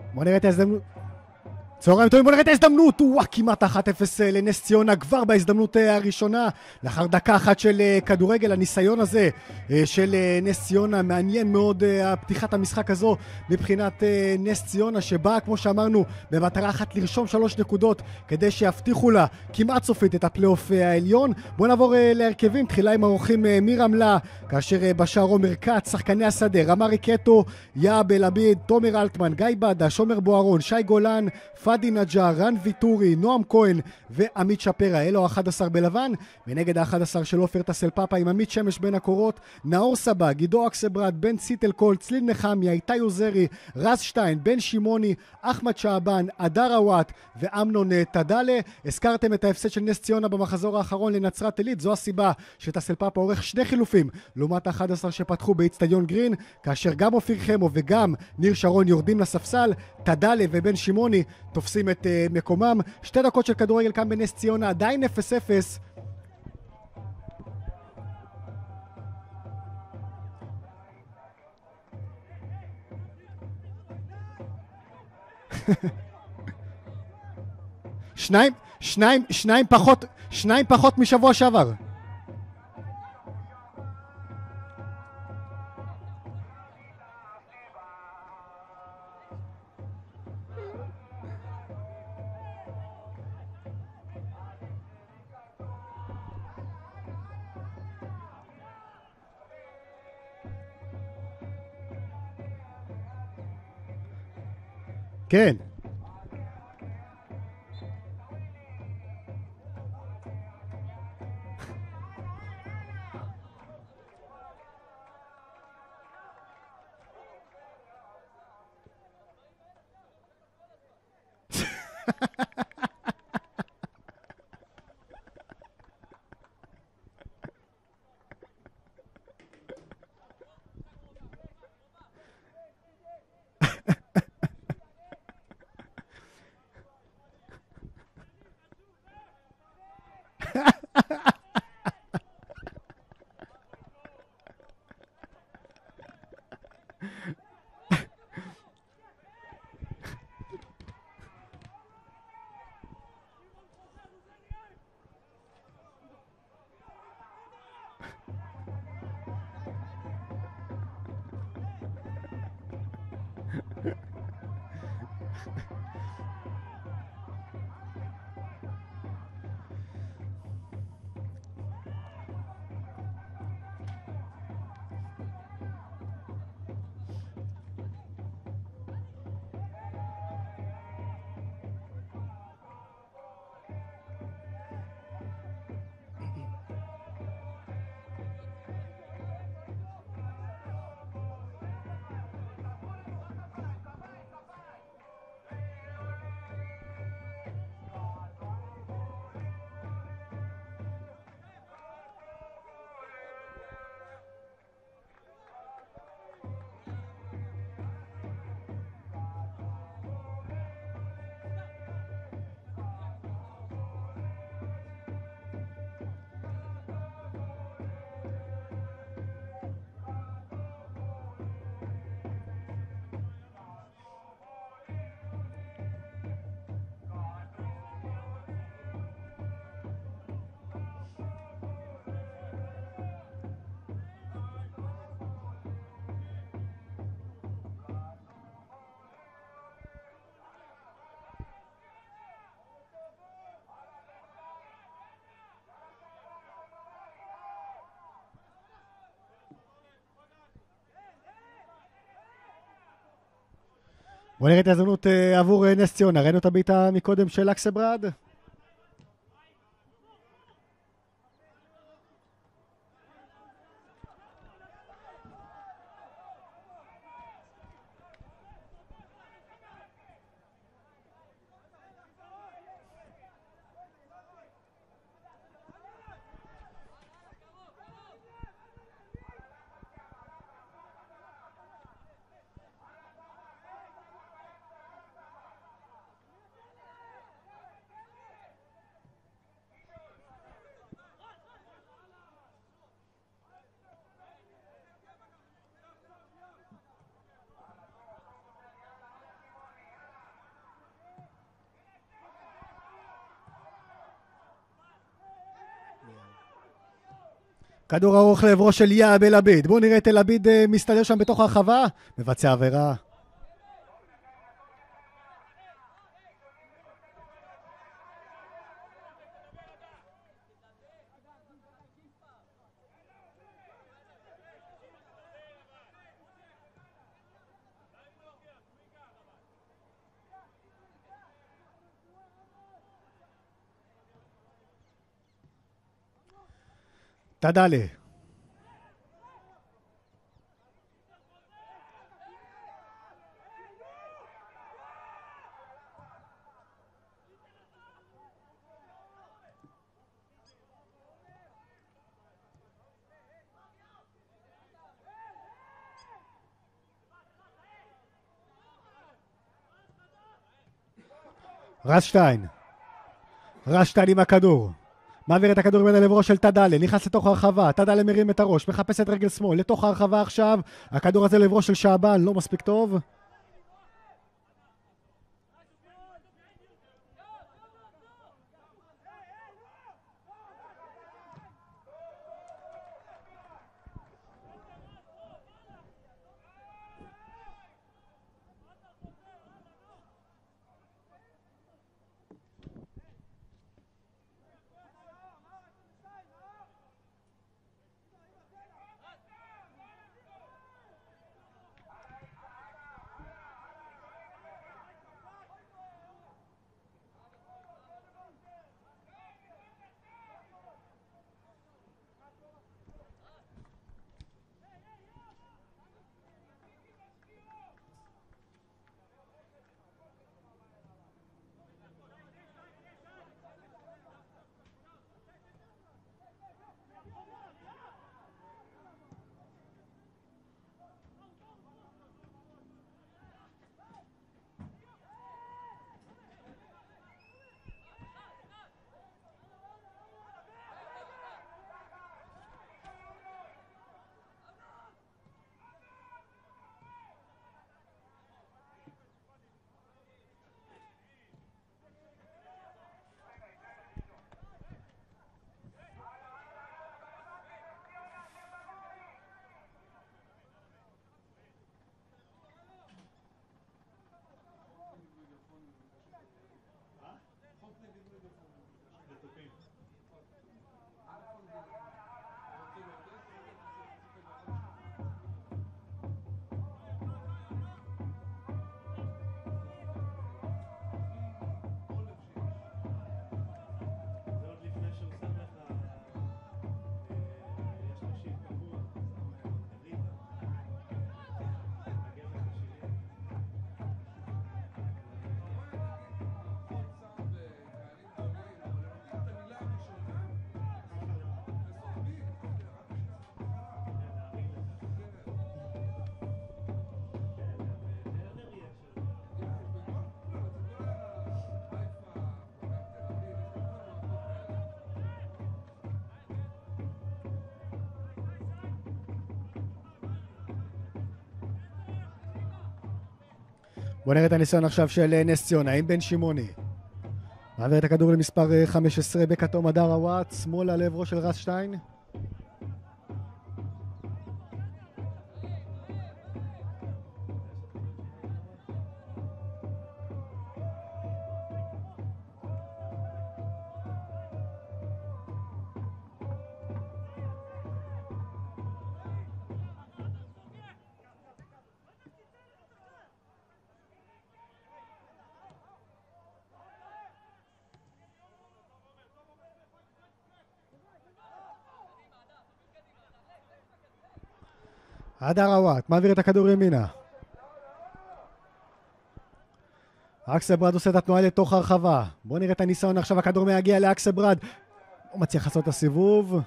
בוא נראה את ההזדמנות. צהריים טובים, בוא נראה את ההזדמנות. כמעט 1-0 לנס ציונה כבר בהזדמנות הראשונה. לאחר דקה אחת של כדורגל, הניסיון הזה של נס ציונה, מעניין מאוד פתיחת המשחק הזו מבחינת נס ציונה, שבאה, כמו שאמרנו, במטרה אחת לרשום 3 נקודות כדי שיבטיחו לה כמעט סופית את הפלייאוף העליון. בוא נעבור להרכבים, תחילה עם האורחים מרמלה, כאשר בשער עומר כץ, שחקני השדה, רמה ריקטו, יאב אלעביד, תומר אלטמן, גיא בדה, שומר בוארון, שי גולן, פאדי נג'אר, רן ויטורי, נועם כהן ועמית שפרה. אלו 11 בלבן, ונגד ה-11 של עופר טסל פאפה עם עמית שמש בין הקורות, נאור סבא, גידו אקסברד, בן ציטלקול, צליל נחמיה, איתי עוזרי, רז שטיין, בן שימוני, אחמד שעבן, אדר אוואט ואמנון תדלה. הזכרתם את ההפסד של נס ציונה במחזור האחרון לנצרת עילית, זו הסיבה שטסל פאפה עורך 2 חילופים לעומת ה-11 שפתחו באצטדיון גרין, כאשר גם אופיר חמו וגם ניר שרון יורדים לספסל, תדלה ובן שימוני תופסים את מקומם. 2 דקות של כדורגל כאן בנס ציונה, עדיין 0-0. שניים פחות משבוע שעבר. כן. בוא נראה את ההזדמנות עבור נס ציונה. ראינו את הבעיטה מקודם של אקסברד. כדור ארוך לעברו של יאב אל-עביד. בואו נראה את אל-עביד מסתדר שם בתוך הרחבה. מבצע עבירה. תדלה. רשטיין עם הכדור. מעביר את הכדור בין לעברו של תדלה, נכנס לתוך הרחבה, תדלה מרים את הראש, מחפש את רגל שמאל, לתוך הרחבה עכשיו, הכדור הזה לעברו של שעבן, לא מספיק טוב. בוא נראה את הניסיון עכשיו של נס ציונה עם בן שמעוני. מעביר את הכדור למספר 15 בכתום הדר עוואט, שמאלה לעברו של רשטיין. הדר עוואט מעביר את הכדור ימינה. אקסלברד עושה את התנועה לתוך הרחבה. בואו נראה את הניסיון עכשיו, הכדור מגיע לאקסלברד, הוא מצליח לעשות את הסיבוב.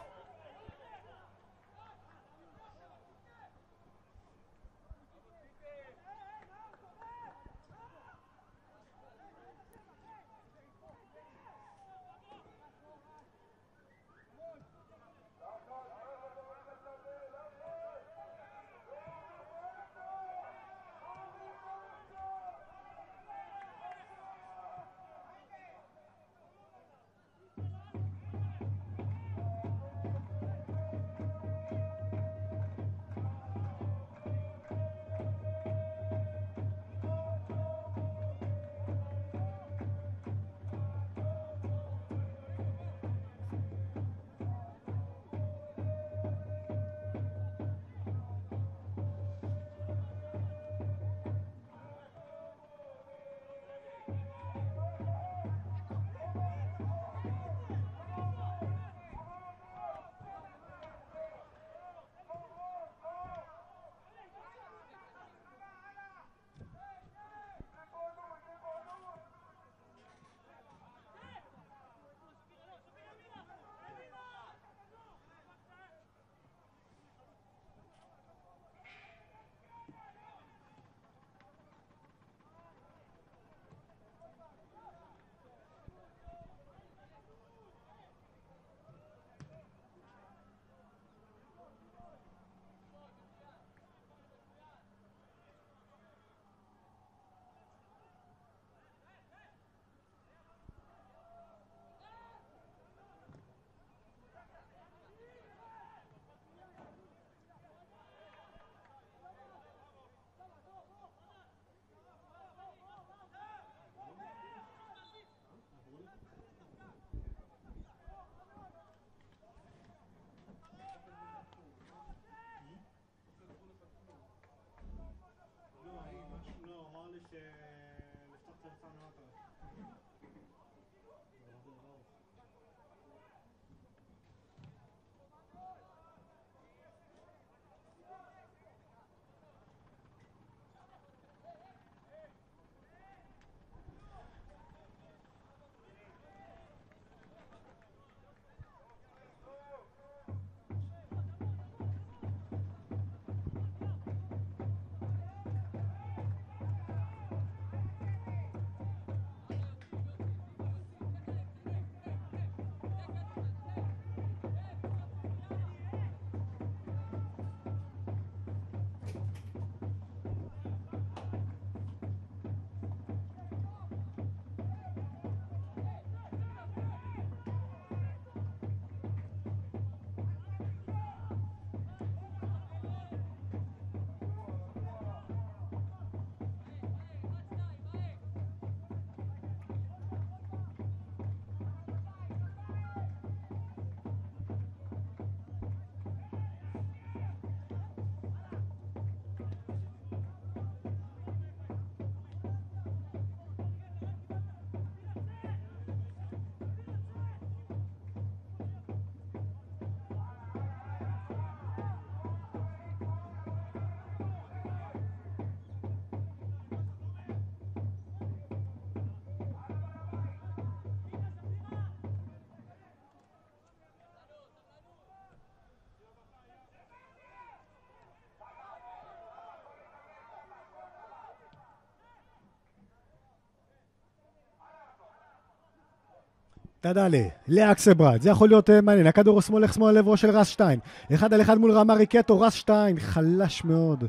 תדלה, לאקסברד, זה יכול להיות מעניין, הכדור שמאל איך שמאל לעברו של רס שטיין, 1 על 1 מול רמה ריקטו, רס שטיין, חלש מאוד.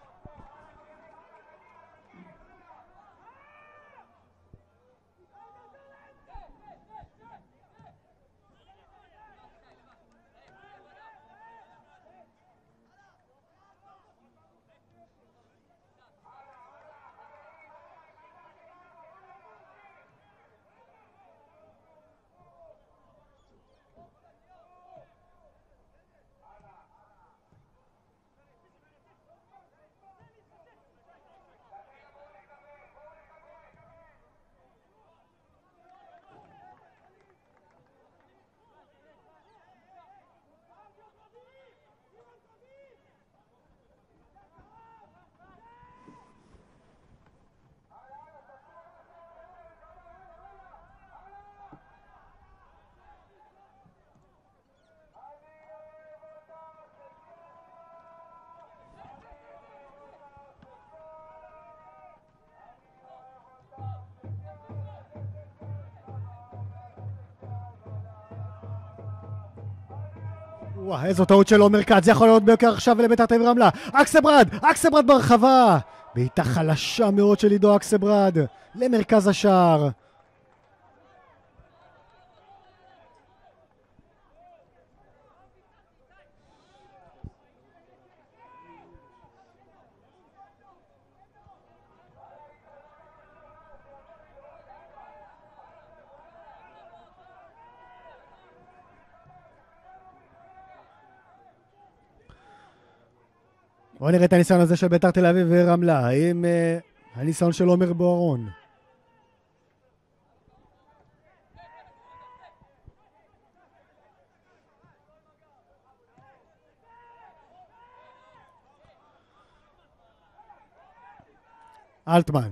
וואו, איזו טעות של עומר כץ, זה יכול להיות ביוקר עכשיו לביתר תל אביב רמלה. אקסברד ברחבה. בעיטה חלשה מאוד של עידו אקסברד למרכז השער. בואו נראה את הניסיון הזה של ביתר תל אביב ורמלה. האם הניסיון של עומר בוארון? אלטמן.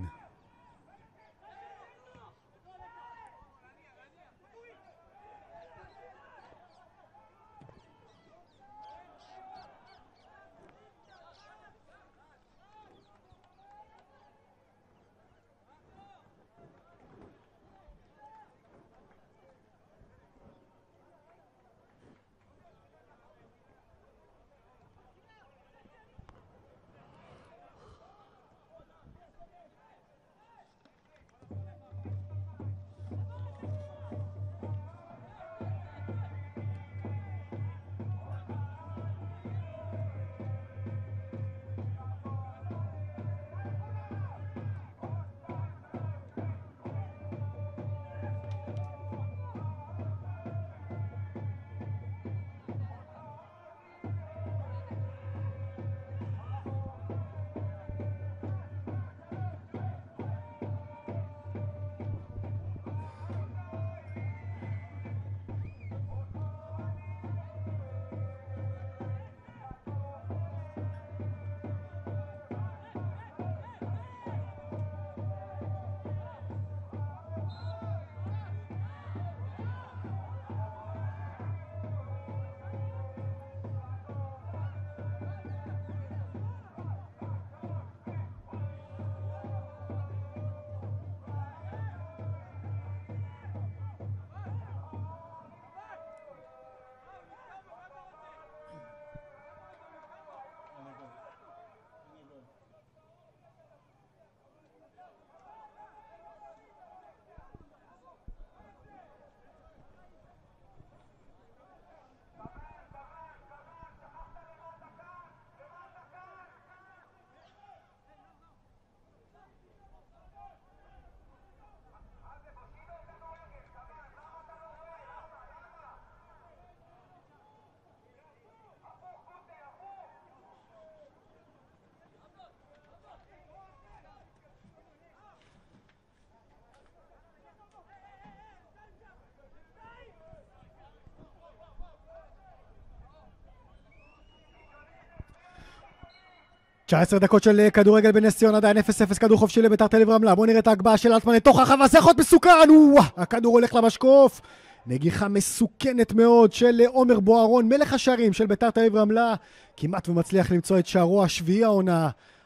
עשר דקות של כדורגל בנס ציונה, עדיין 0-0 כדור חופשי לביתר תל אביב רמלה. בואו נראה את ההגבהה של אלטמן לתוך הרחבה, זה יכול להיות מסוכן. הכדור הולך למשקוף, נגיחה מסוכנת מאוד של עומר בוארון, מלך השערים של ביתר תל אביב רמלה, כמעט ומצליח למצוא את שערו השביעי העונה.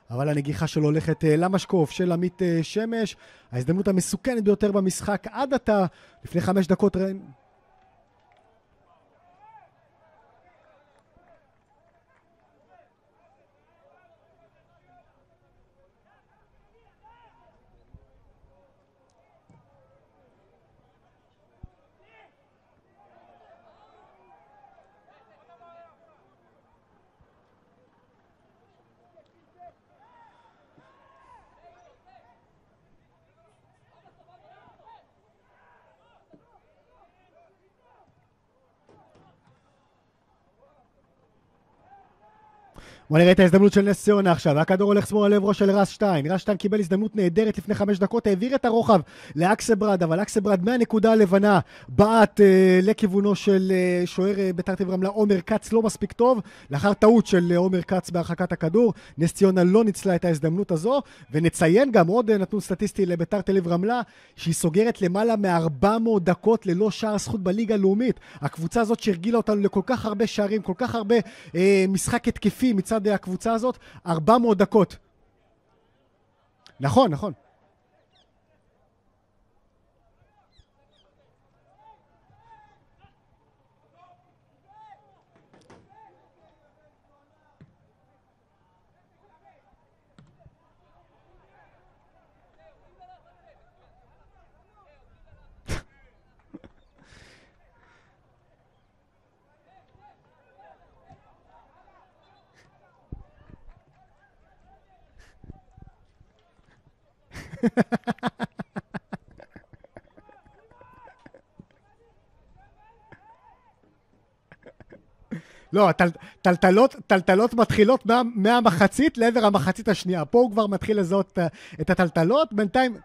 אבל הנגיחה שלו הולכת למשקוף של עמית שמש. ההזדמנות המסוכנת ביותר במשחק עד עתה, לפני 5 דקות. בוא נראה את ההזדמנות של נס ציונה עכשיו. הכדור הולך שמאל על עברו של רז שטיין. רז שטיין קיבל הזדמנות נהדרת לפני 5 דקות, העביר את הרוחב לאקסברד, אבל אקסברד מהנקודה הלבנה בעט לכיוונו של שוער בית"ר תל אביב רמלה עומר כץ, לא מספיק טוב, לאחר טעות של עומר כץ בהרחקת הכדור. נס ציונה לא ניצלה את ההזדמנות הזו, ונציין גם עוד נתון סטטיסטי לבית"ר תל אביב רמלה, שהיא סוגרת למעלה מ-400 דקות ללא שער זכות בליגה הלאומית. הקבוצה הזאת שהרגילה אותנו לכל כך הרבה שערים, כל כך הרבה משחק התקפי מצד הקבוצה הזאת, 400 דקות. נכון, נכון. לא, טלטלות מתחילות מהמחצית לעבר המחצית השנייה. פה הוא כבר מתחיל לזהות את הטלטלות. בינתיים...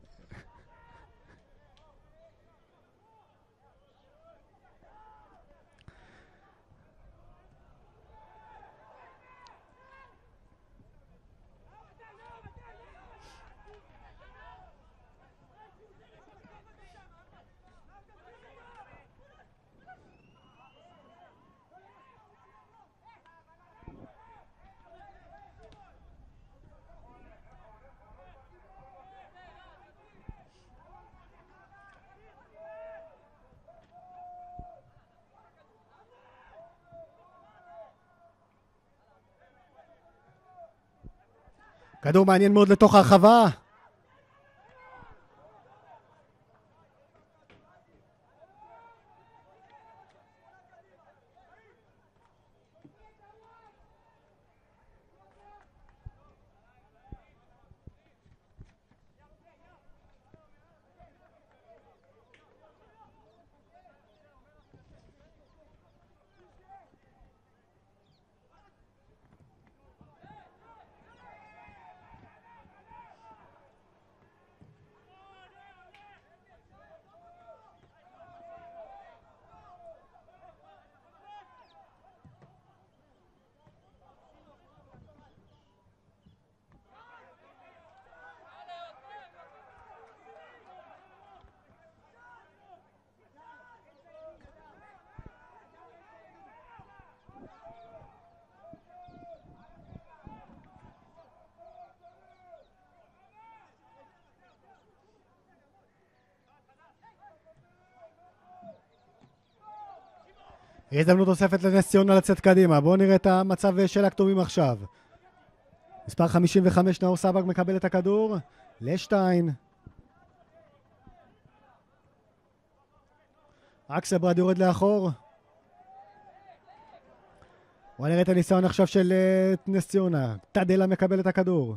כדור מעניין מאוד לתוך הרחבה. הזדמנות נוספת לנס ציונה לצאת קדימה. בואו נראה את המצב של הכתומים עכשיו. מספר 55 נאור סבג מקבל את הכדור לשטיין. אקסברד יורד לאחור. בואו נראה את הניסיון עכשיו של נס ציונה. תדלה מקבל את הכדור.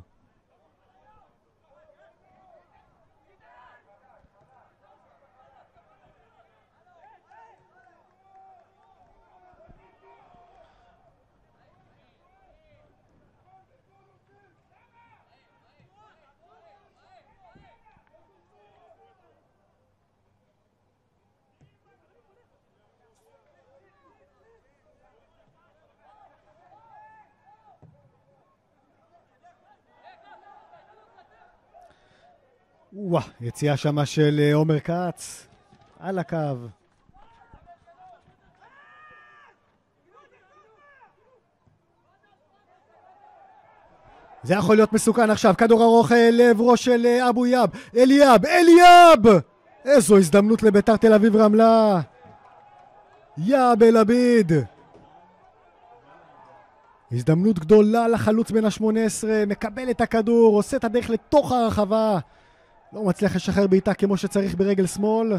יציאה שמה של עומר כץ על הקו. זה יכול להיות מסוכן עכשיו, כדור ארוך לעברו של אבו יאב, אליאב! איזו הזדמנות לביתר תל אביב רמלה. יאב אל-עביד. הזדמנות גדולה לחלוץ בין ה-18, מקבל את הכדור, עושה את הדרך לתוך הרחבה. לא מצליח לשחרר בעיטה כמו שצריך ברגל שמאל.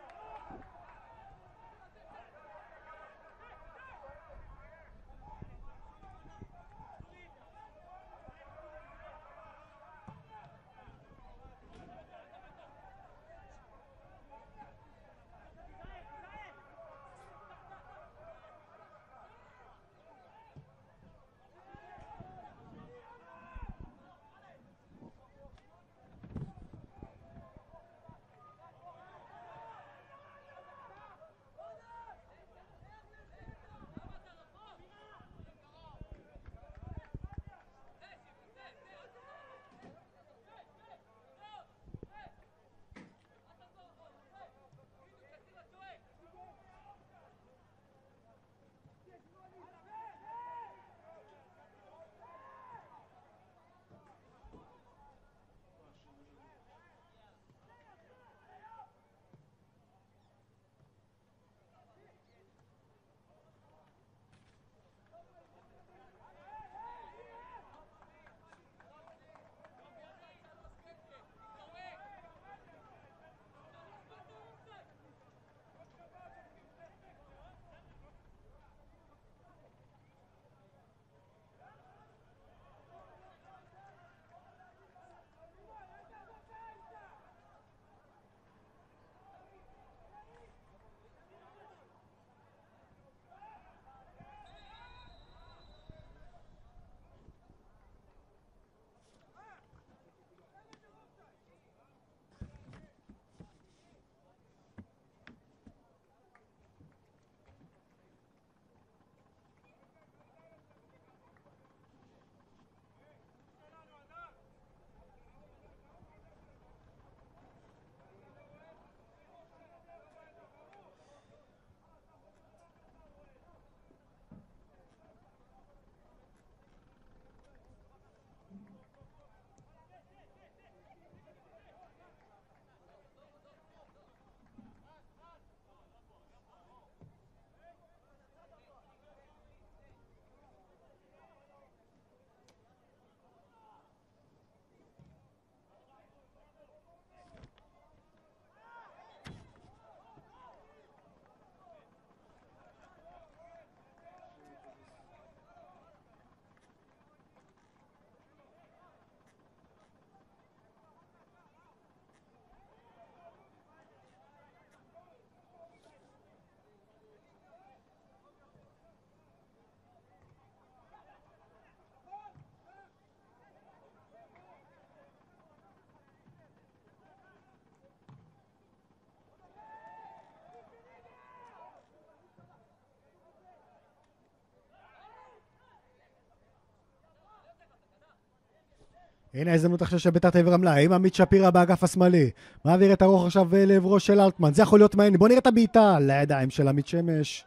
הנה ההזדמנות עכשיו של ביתר תל אביב רמלה, עם עמית שפירא באגף השמאלי, מעביר את הרוח עכשיו לעברו של אלטמן, זה יכול להיות מעניין, בוא נראה את הבעיטה לידיים של עמית שמש.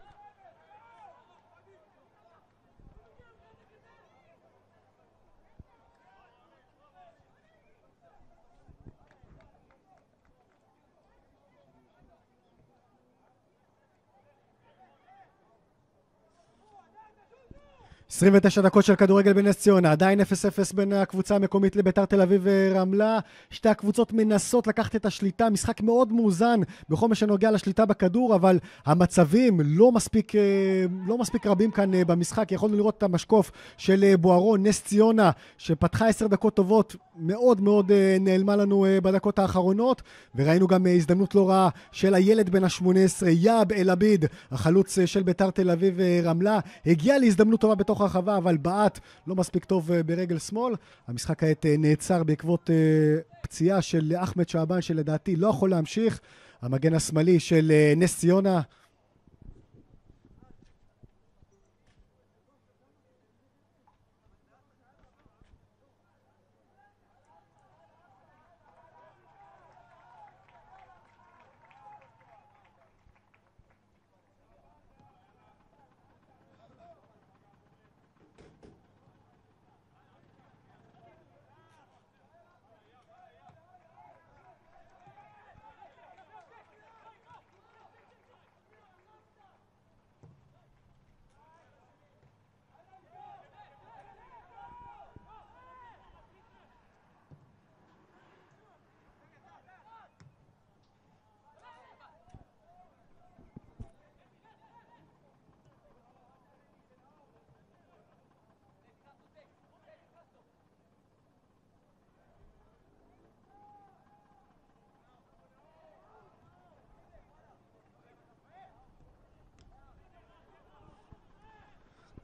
– 29 דקות של כדורגל בנס ציונה, עדיין 0-0 בין הקבוצה המקומית לביתר תל אביב ורמלה. שתי הקבוצות מנסות לקחת את השליטה, משחק מאוד מאוזן בכל מה שנוגע לשליטה בכדור, אבל המצבים לא מספיק רבים כאן במשחק. יכולנו לראות את המשקוף של בוארון, נס ציונה, שפתחה 10 דקות טובות, מאוד מאוד נעלמה לנו בדקות האחרונות, וראינו גם הזדמנות לא רעה של הילד בן ה-18, יאב אל-עביד, החלוץ של ביתר תל אביב רמלה, הגיע להזדמנות טובה בתוך הרחבה, אבל בעט לא מספיק טוב ברגל שמאל. המשחק כעת נעצר בעקבות פציעה של אחמד שעבן, שלדעתי לא יכול להמשיך, המגן השמאלי של נס ציונה.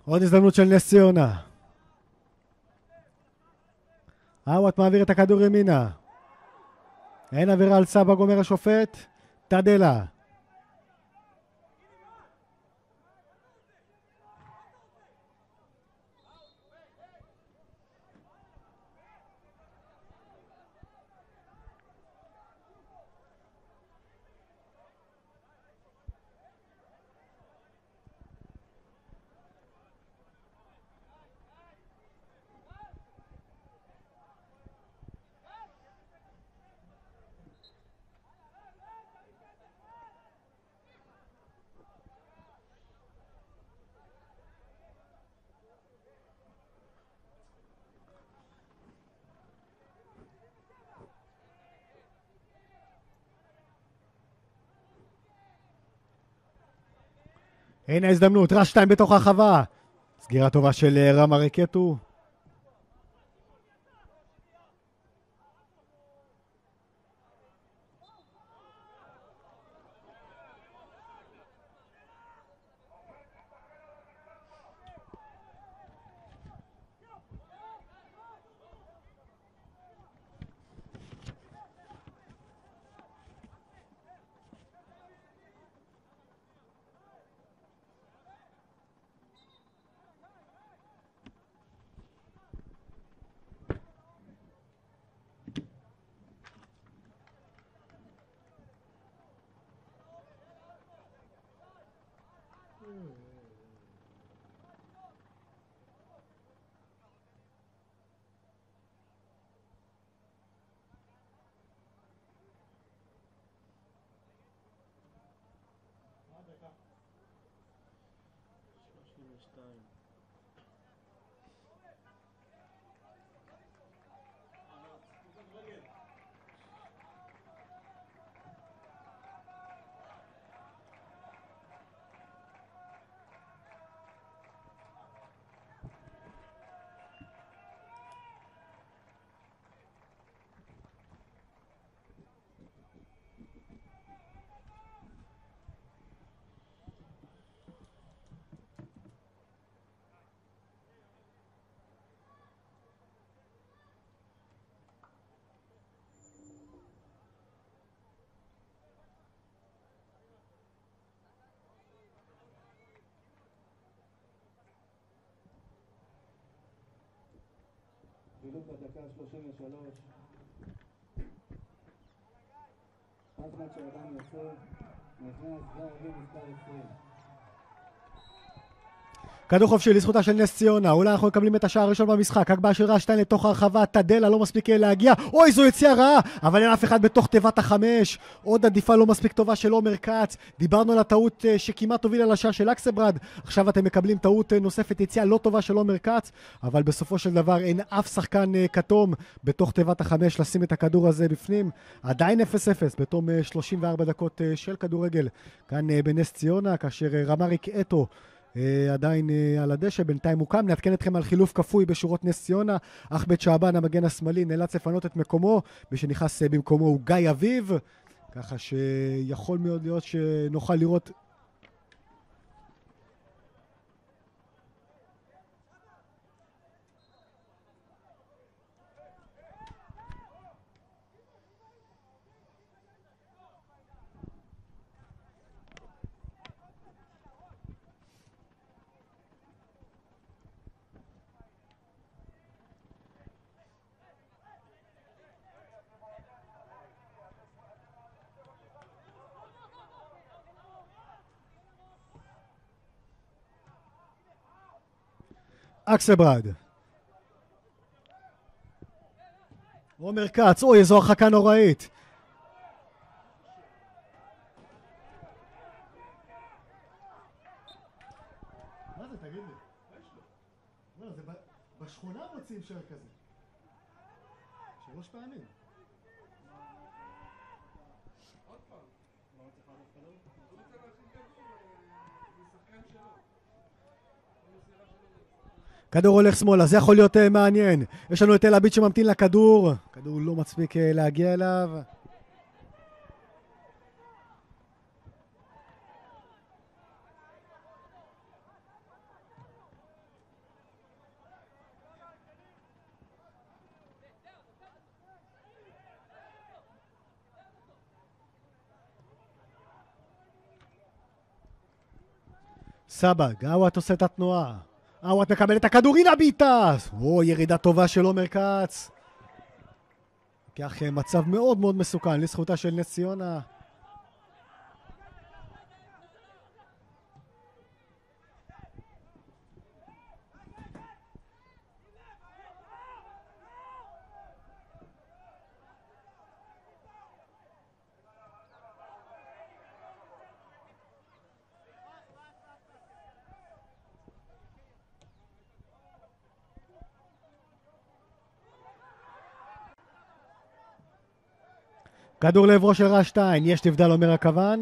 עוד הזדמנות של נס ציונה. עווד מעביר את הכדור ימינה. אין עבירה על סבא, גומר השופט. תדלה. הנה ההזדמנות, רש 2 בתוך הרחבה. סגירה טובה של רמה רקטו. חילוף בדקה 33. הזמן שאדם יוצא, נכנס גרבי מספר 20. כדור חופשי לזכותה של נס ציונה. אולי אנחנו מקבלים את השער הראשון במשחק. הגבהה של רש 2 לתוך הרחבה. תדלה לא מספיק להגיע. אוי, זו יציאה רעה, אבל אין אף אחד בתוך תיבת החמש. עוד עדיפה לא מספיק טובה של עומר כץ. דיברנו על הטעות שכמעט הובילה לשער של אקסברד. עכשיו אתם מקבלים טעות נוספת, יציאה לא טובה של עומר כץ, אבל בסופו של דבר אין אף שחקן כתום בתוך תיבת החמש לשים את הכדור הזה בפנים. עדיין 0-0 בתום 34 דקות של כדורגל כאן בנס ציונה, כאשר רמריק אתו עדיין על הדשא. בינתיים מוקם. נעדכן אתכם על חילוף כפוי בשורות נס ציונה. אחמד שעבן, המגן השמאלי, נאלץ לפנות את מקומו, ושנכנס במקומו הוא גיא אביב, ככה שיכול מאוד להיות שנוכל לראות אקסברד. עומר כץ, אוי, איזו הרחקה נוראית. מה זה, תגיד לי? לא, זה בשכונה מוצאים שער כזה. 3 פעמים. עוד פעם. לא רוצה פעם לפעמים? הוא רוצה להכין כדור משחקן שלו. כדור הולך שמאלה, זה יכול להיות מעניין. יש לנו את אל עביד שממתין לכדור. כדור לא מספיק להגיע אליו. סבג, עוואט עושה את התנועה. עוואט מקבל את הכדור, הנה בעיטה! ירידה טובה של עומר כץ. כך מצב מאוד מאוד מסוכן לזכותה של נס ציונה. כדור לעברו של רשטיין, יש נבדל אומר הכוון.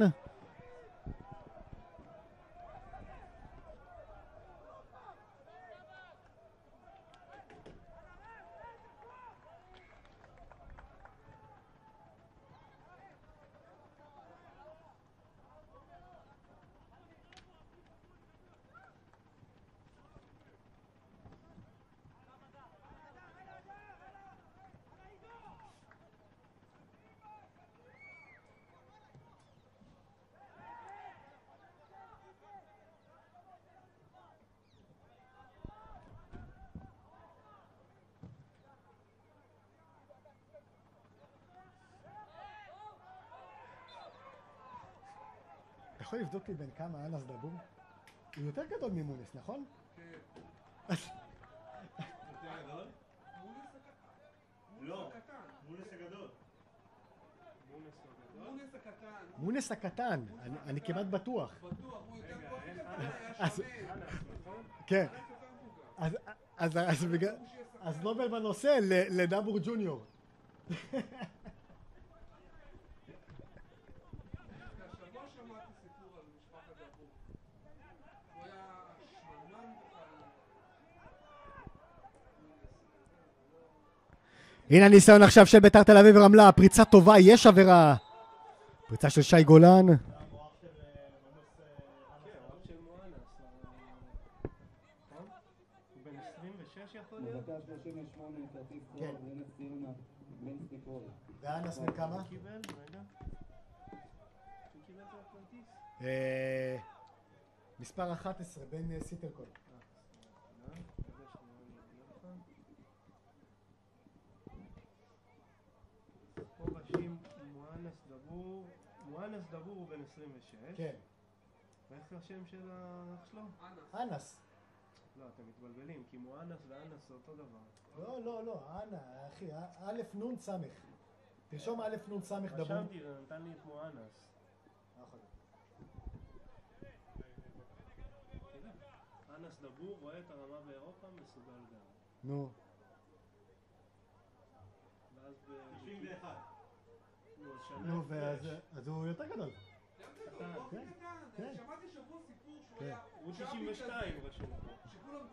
אתה יכול לבדוק לי בין כמה אנס דבור? הוא יותר גדול ממונס, נכון? כן. יותר גדול? לא, מונס הגדול. מונס הקטן. מונס הקטן, אני כמעט בטוח. בטוח, הוא יותר קטן, היה שמן. כן. אז נובל בנושא לדבור ג'וניור. השבוע שמעתי סיפור על משפחת דבור. הוא היה שמנמן בכלל. הנה הניסיון עכשיו של בית"ר תל אביב רמלה, פריצה טובה, יש עבירה. פריצה של שי גולן. בדקה 38 כרטיס צהוב לנס ציונה, בן סטיקול. ואנס בן כמה? מספר 11, בן סיטרקול. פה רשים מואנס דבור הוא בן 26. כן. ואיך השם של האח שלו? אנס. לא, אתם מתבלבלים, כי מואנס ואנס זה אותו דבר. לא, אנה, אחי, א' נון סמך. תרשום א' נון סמך דבור. רשמתי, זה נתן לי את מואנס. אנס דבור רואה את הרמה באירופה, מסוגל גם. נו. ואז 91. נו, אז הוא יותר גדול. שמעתי שבוע סיפור שהוא היה... הוא 92 רשום פה. שכולם...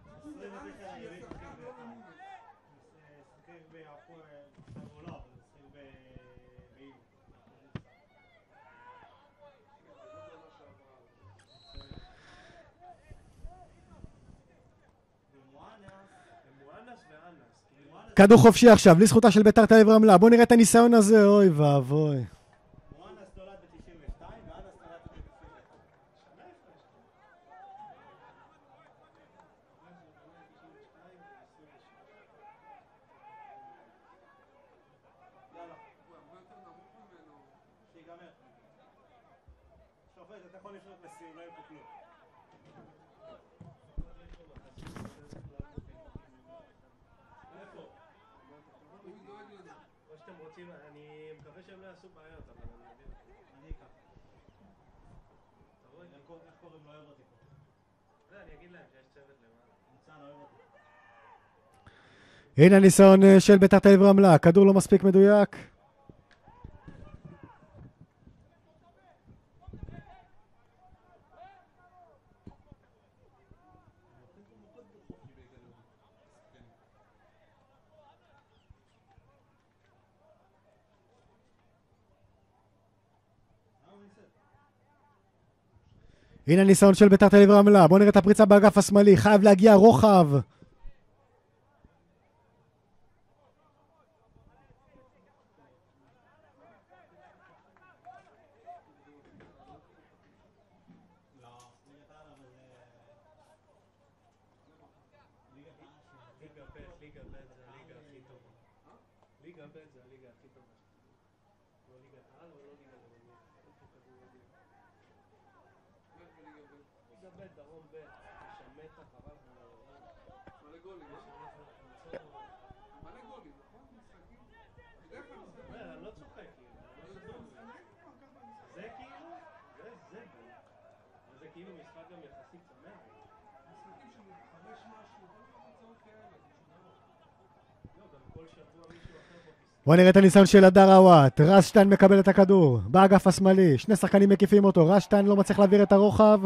שחק בהפועל, לא, שחק בעיר. מואנס ואנס. כדור חופשי עכשיו, לזכותה של בית"ר תל אביב רמלה. בוא נראה את הניסיון הזה, אוי ואבוי. מואנס נולד ב-92 ואנס נולד ב-91. שנה הפרש. יאללה, הוא הרבה יותר נמוך ממנו. שיגמר. שופט, אתה יכול לפנות לסיום, לא יהיה פה כלום. איפה? הוא דואג לנו. מה שאתם רוצים, אני מקווה שהם לא יעשו בעיות, אבל אני אגיד לכם. אני אקח. אתה רואה? איך קוראים לו? אוהב אותי פה. אני אגיד להם שיש צוות למעלה. ניצן אוהב אותי. הנה הניסיון של בית"ר תל אביב רמלה, הכדור לא מספיק מדויק. הנה הניסיון של בית"ר תל אביב רמלה, בואו נראה את הפריצה באגף השמאלי, חייב להגיע רוחב. ליגה ב' זה הליגה הכי טובה. ליגה ב' זה הליגה הכי טובה. לא ליגת העל ולא ליגה לאומית. ליגה ב', דרום ב', יש שם מתח, אבל מלא גולים, מלא גולים, נכון? משחקים? בדרך כלל משחקים. אני לא צוחק, זה כאילו, זה כאילו משחק גם יחסית צמד. משחקים של 5 משהו, כל מיני תוצאות כאלה, משוגעות. לא, גם כל שבוע מישהו אחר בפסטה. בוא נראה את הניסיון של הדר עוואט. רזשטיין מקבל את הכדור באגף השמאלי, שני שחקנים מקיפים אותו, רזשטיין לא מצליח להעביר את הרוחב.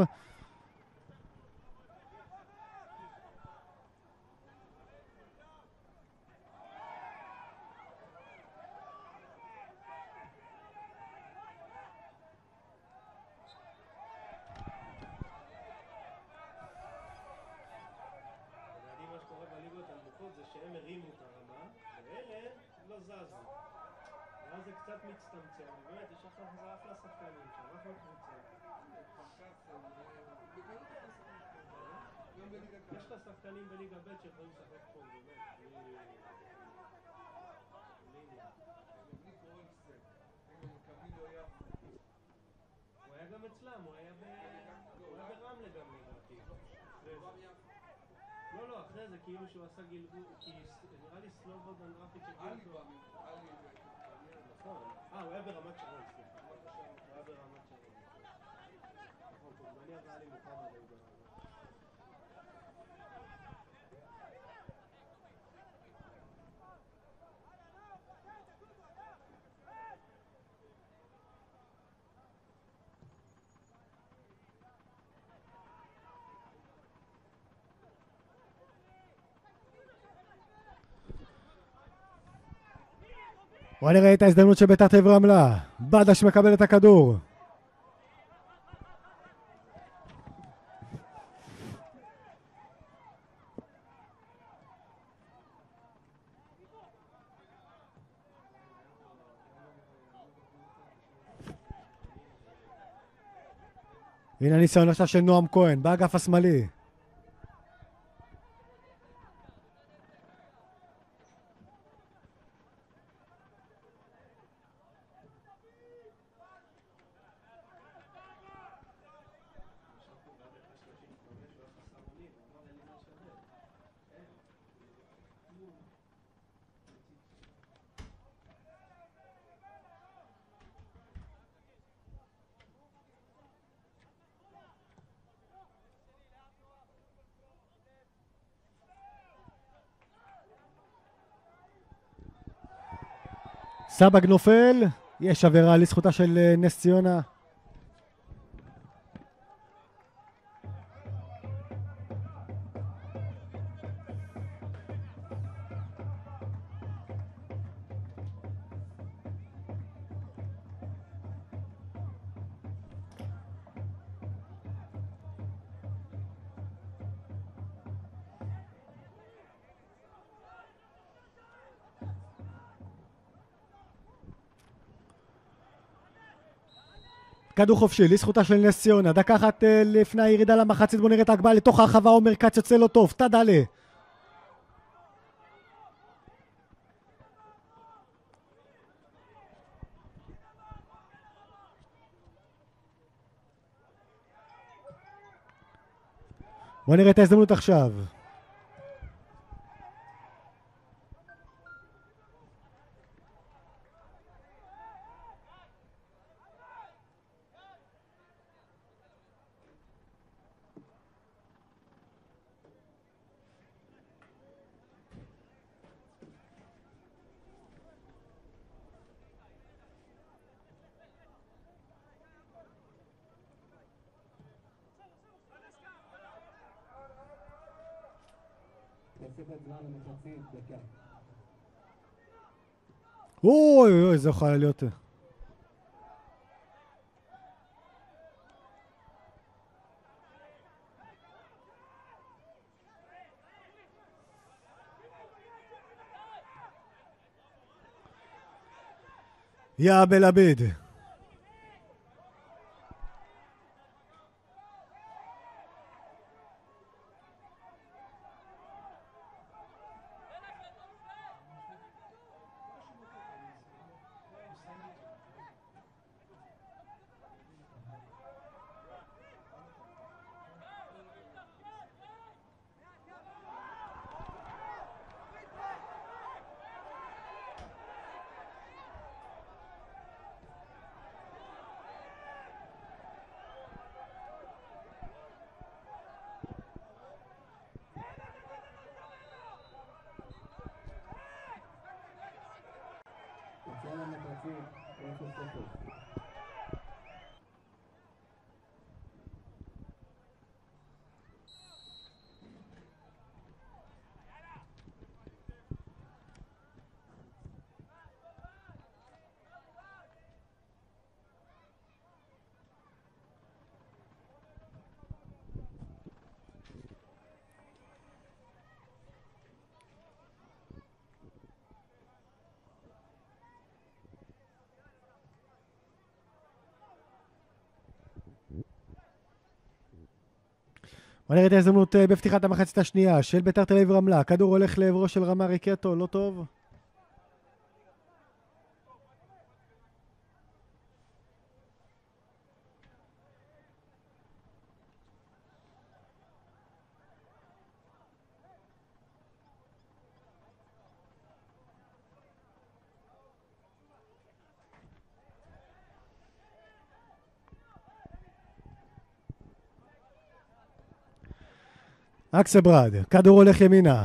לדעתי מה שקורה בליגות הנמוכות זה שהם הרימו את הרמה, ואלה לא זזו. ואז זה קצת מצטמצם, ובאמת יש אחלה שחקנים שם, אחלה קבוצה. יש לך שחקנים בליגה ב' שיכולים לשחק פה, באמת. הוא היה גם אצלם, הוא היה ברמלה גם לדעתי. לא, אחרי זה כאילו שהוא עשה גלגול, כי נראה לי סלובודן דראפיץ' הגלגול. נכון. הוא היה ברמת שרון, סליחה. הוא היה ברמת שרון. נכון, קורבניה ועלי מוחמד היו ברמת. בוא נראה את ההזדמנות של בית"ר טבע רמלה. בדש מקבל את הכדור. הנה הניסיון עכשיו של נועם כהן באגף השמאלי. סבג נופל, יש עבירה לזכותה של נס ציונה. כדור חופשי, לזכותה של נס ציונה, דקה אחת לפני הירידה למחצית. בוא נראה את ההגבהה לתוך הרחבה, עומר כץ יוצא לא טוב, תדלה. בוא נראה את ההזדמנות עכשיו. תוספת זמן למחצית, דקה. אוי, זה יכול להיות. יא בלביד. בוא נראה את ההזדמנות בפתיחת המחצית השנייה של ביתר תל אביב רמלה. הכדור הולך לעברו של רמה ריקטו, לא טוב. אקסברד, כדור הולך ימינה.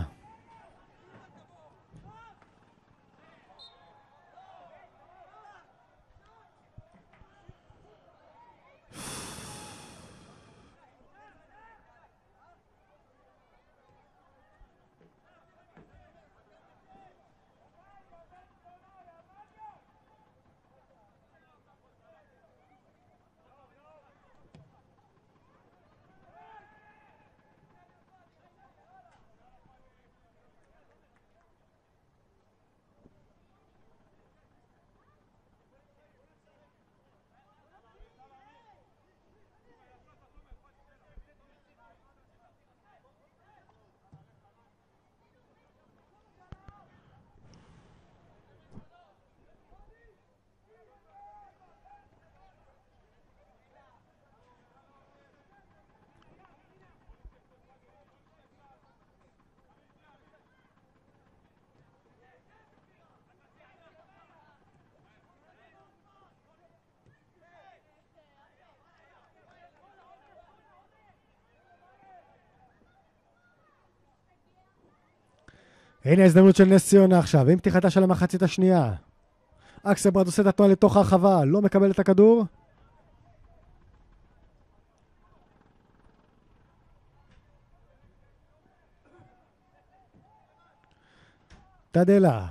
הנה ההזדמנות של נס ציונה עכשיו, עם פתיחתה של המחצית השנייה. אקסברד עושה את התנועה לתוך הרחבה, לא מקבל את הכדור. תדלה.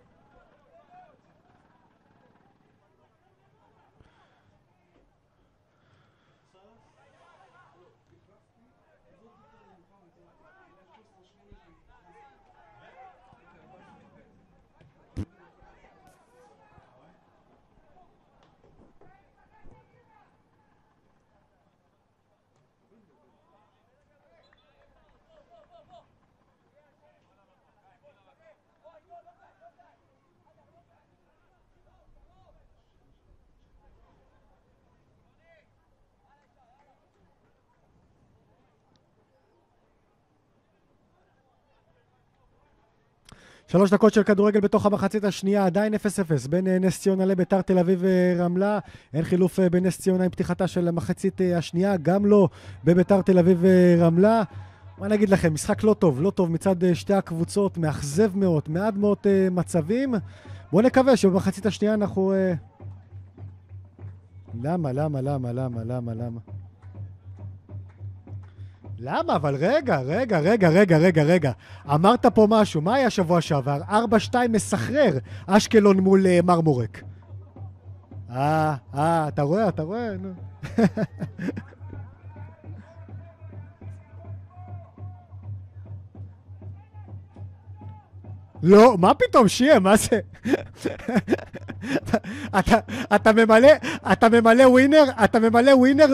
שלוש דקות של כדורגל בתוך המחצית השנייה, עדיין 0-0 בין נס ציונה לביתר תל אביב רמלה. אין חילוף בין נס ציונה עם פתיחתה של המחצית השנייה, גם לא בביתר תל אביב רמלה. מה נגיד לכם, משחק לא טוב מצד שתי הקבוצות, מאכזב מאוד, מעט מאוד מצבים. בואו נקווה שבמחצית השנייה אנחנו... למה? למה? אבל רגע. אמרת פה משהו, מה היה שבוע שעבר? 4-2 מסחרר, אשקלון מול מרמורק. אתה רואה, נו. לא, מה פתאום, שיה, מה זה? אתה ממלא ווינר?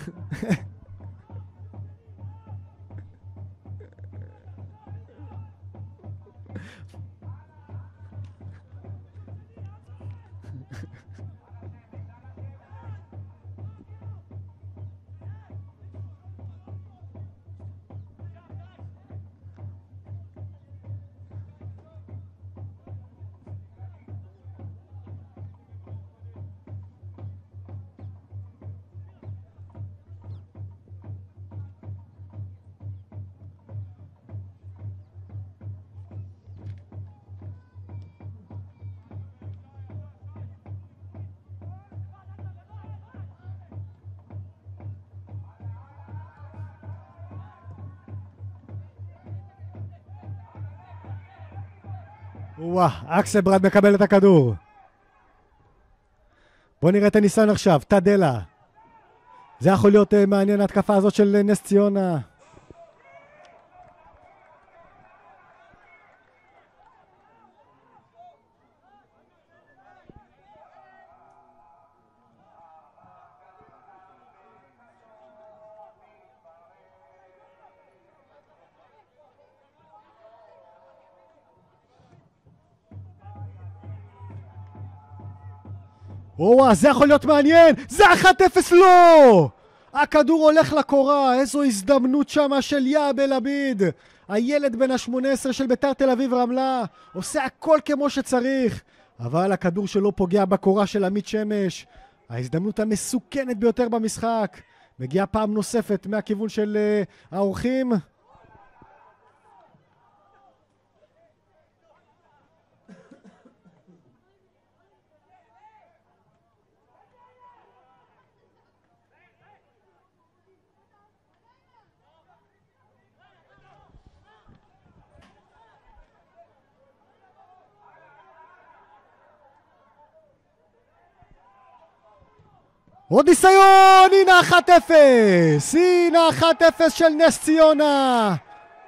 אקסברד מקבל את הכדור. בוא נראה את הניסיון עכשיו, תדלה. זה יכול להיות מעניין ההתקפה הזאת של נס ציונה. זה יכול להיות מעניין, זה 1-0 לא! הכדור הולך לקורה, איזו הזדמנות שמה של יאב אל-עביד. הילד בן ה-18 של בית"ר תל אביב רמלה, עושה הכל כמו שצריך, אבל הכדור שלו פוגע בקורה של עמית שמש. ההזדמנות המסוכנת ביותר במשחק, מגיעה פעם נוספת מהכיוון של האורחים. עוד ניסיון, הנה 1-0, הנה 1-0 של נס ציונה.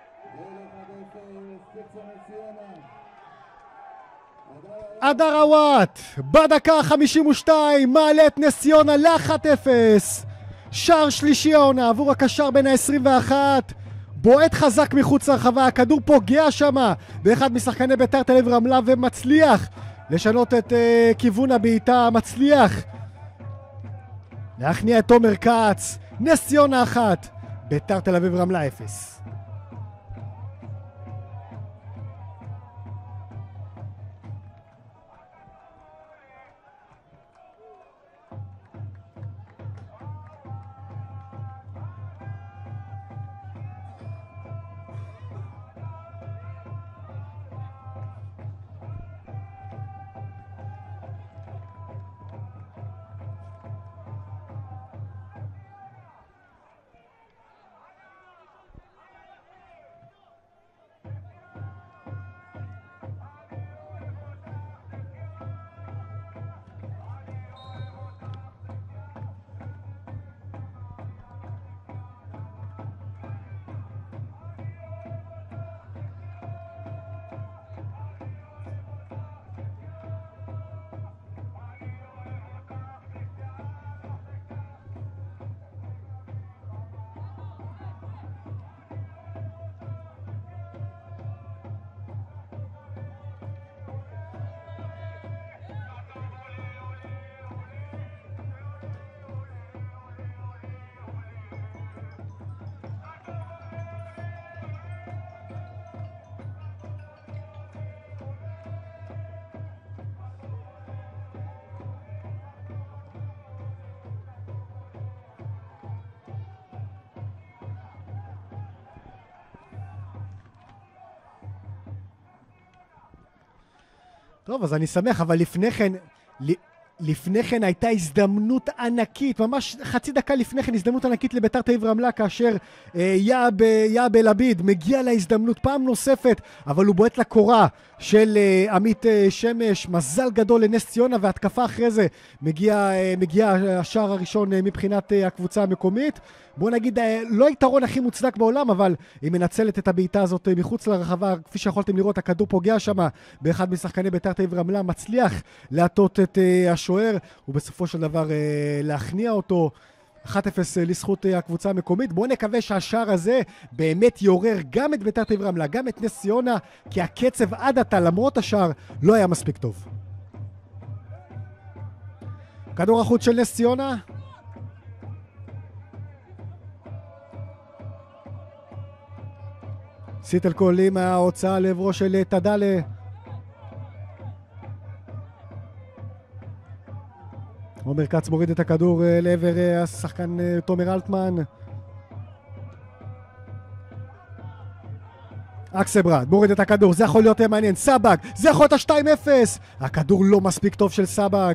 אדר עוואט בדקה 52 מעלה את נס ציונה ל-1-0. שער שלישי העונה עבור הקשר בין ה-21, בועט חזק מחוץ לרחבה, הכדור פוגע שמה באחד משחקני בית"ר תל אביב רמלה ומצליח לשנות את כיוון הבעיטה, מצליח להכניע את תומר כץ. נס ציונה 1, בית"ר תל אביב רמלה 0. טוב, אז אני שמח, אבל לפני כן הייתה הזדמנות ענקית, ממש חצי דקה לפני כן הזדמנות ענקית לבית"ר תל אביב רמלה, כאשר יאב אל-עביד מגיע להזדמנות פעם נוספת, אבל הוא בועט לקורה של עמית שמש. מזל גדול לנס ציונה, והתקפה אחרי זה מגיע השער הראשון מבחינת הקבוצה המקומית. בוא נגיד, לא היתרון הכי מוצדק בעולם, אבל היא מנצלת את הבעיטה הזאת מחוץ לרחבה. כפי שיכולתם לראות, הכדור פוגע שם באחד משחקני בית"ר תל אביב רמלה, מצליח להטות את השוער, ובסופו של דבר להכניע אותו. 1-0 לזכות הקבוצה המקומית. בואו נקווה שהשער הזה באמת יעורר גם את בית"ר תל אביב רמלה, גם את נס ציונה, כי הקצב עד עתה, למרות השער, לא היה מספיק טוב. כדור החוץ של נס ציונה. סיטל קול עם ההוצאה לעברו של תדלה. עומר כץ מוריד את הכדור לעבר השחקן תומר אלטמן. אקסברד מוריד את הכדור, זה יכול להיות מעניין. סבג, זה יכול להיות ה-2-0. הכדור לא מספיק טוב של סבג.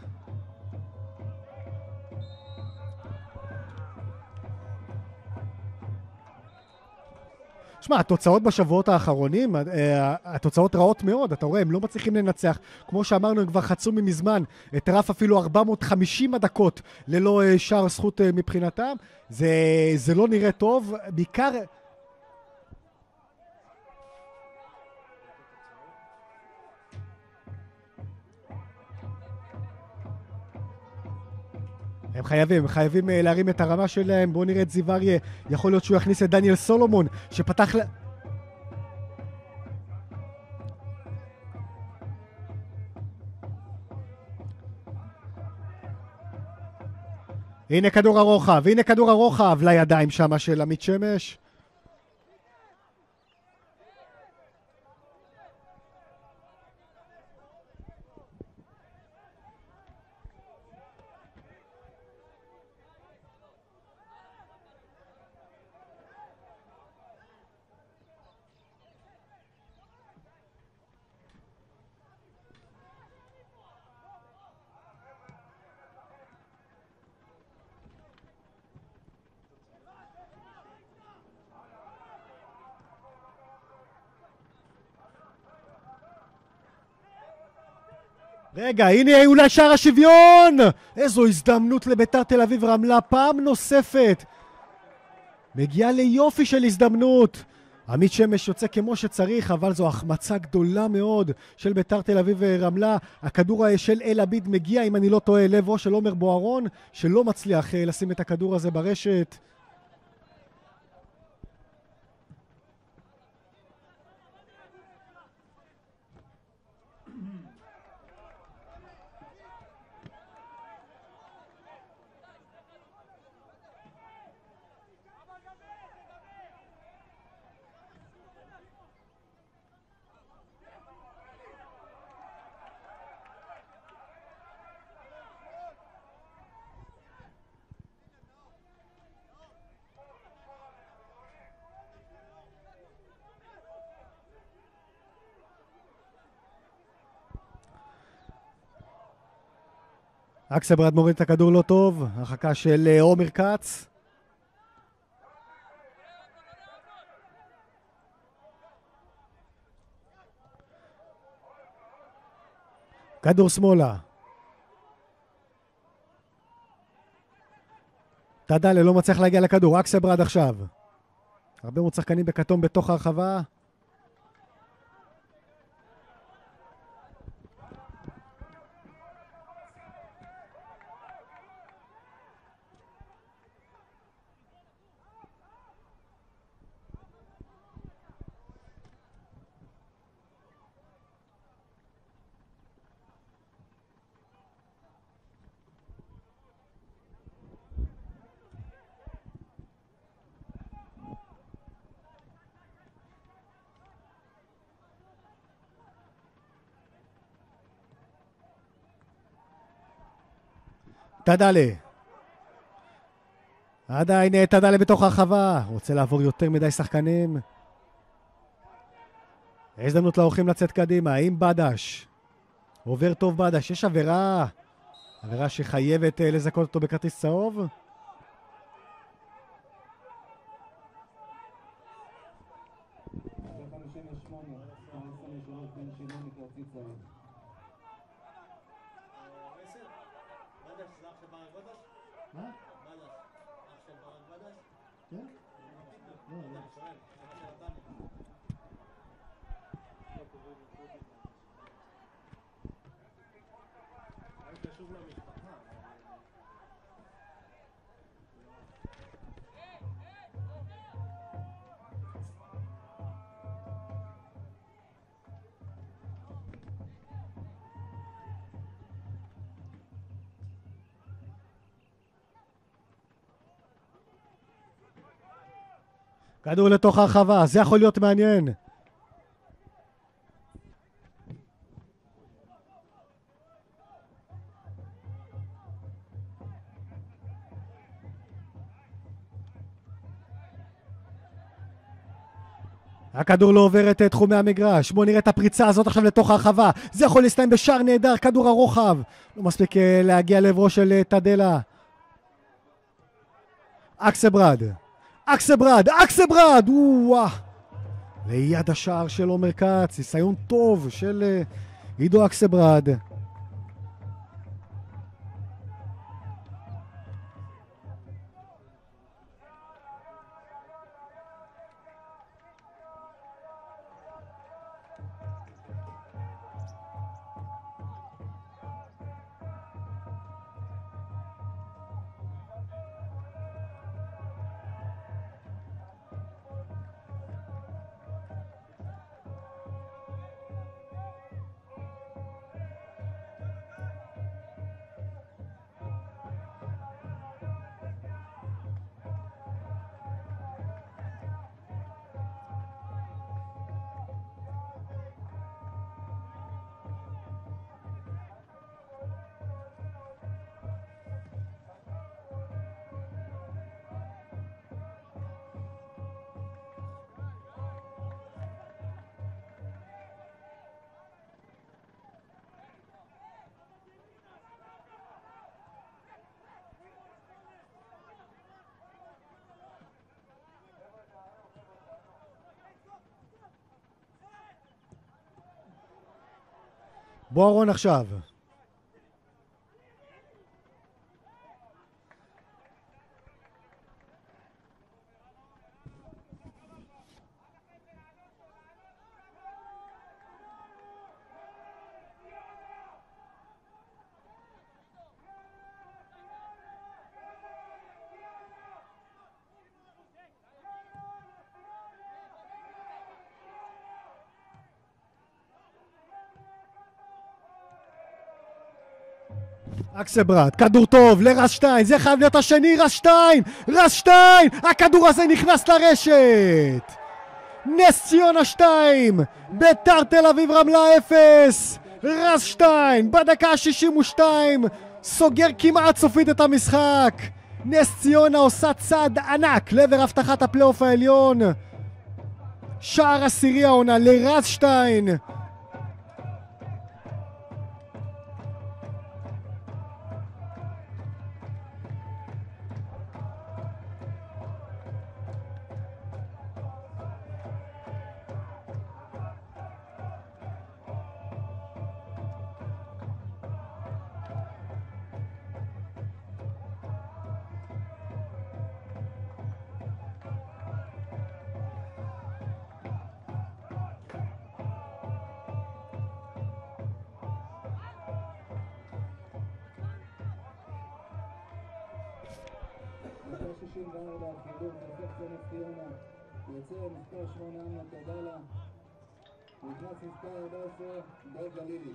שמע, התוצאות בשבועות האחרונים, התוצאות רעות מאוד, אתה רואה, הם לא מצליחים לנצח. כמו שאמרנו, הם כבר חצו מזמן את רף אפילו 450 הדקות ללא שער זכות מבחינתם. זה לא נראה טוב, בעיקר... הם חייבים להרים את הרמה שלהם. בואו נראה את זיווריה, יכול להיות שהוא יכניס את דניאל סולומון שפתח הנה כדור הרוחב, הנה כדור הרוחב לידיים שמה של עמית שמש. רגע, הנה אולי שער השוויון! איזו הזדמנות לביתר תל אביב רמלה פעם נוספת. מגיעה ליופי של הזדמנות. עמית שמש יוצא כמו שצריך, אבל זו החמצה גדולה מאוד של ביתר תל אביב רמלה. הכדור של אל עביד מגיע, אם אני לא טועה, לבו של עומר בוארון, שלא מצליח לשים את הכדור הזה ברשת. אקסברד מוריד את הכדור לא טוב, הרחקה של עומר כץ. כדור שמאלה. תדלה לא מצליח להגיע לכדור, אקסברד עכשיו. הרבה מאוד שחקנים בכתום בתוך הרחבה. תדלה. עדיין תדלה בתוך הרחבה. רוצה לעבור יותר מדי שחקנים. הזדמנות לאורחים לצאת קדימה. עם בדש. עובר טוב בדש. יש עבירה. עבירה שחייבת לזכות אותו בכרטיס צהוב. כדור לתוך הרחבה, זה יכול להיות מעניין. הכדור לא עובר את תחומי המגרש. בואו נראה את הפריצה הזאת עכשיו לתוך הרחבה. זה יכול להסתיים בשער נהדר, כדור הרוחב. לא מספיק להגיע לעברו של תדלה. אקסברד. אקסברד, אקסברד! וואה! ליד השער של עומר כץ, ניסיון טוב של עידו אקסברד. בוארון עכשיו. אקסברט, כדור טוב לרז שטיין, זה חייב להיות השני, רז שטיין! רז שטיין! הכדור הזה נכנס לרשת! נס ציונה 2, ביתר תל אביב רמלה 0, רז שטיין בדקה ה-62 סוגר כמעט סופית את המשחק. נס ציונה עושה צעד ענק לעבר הבטחת הפלייאוף העליון. שער עשירי העונה לרז שטיין. דקה 64, חיבור חופף נס ציונה. יוצא מספר 8 אמנה קדלה. נכנס מספר 14, דור גלילי.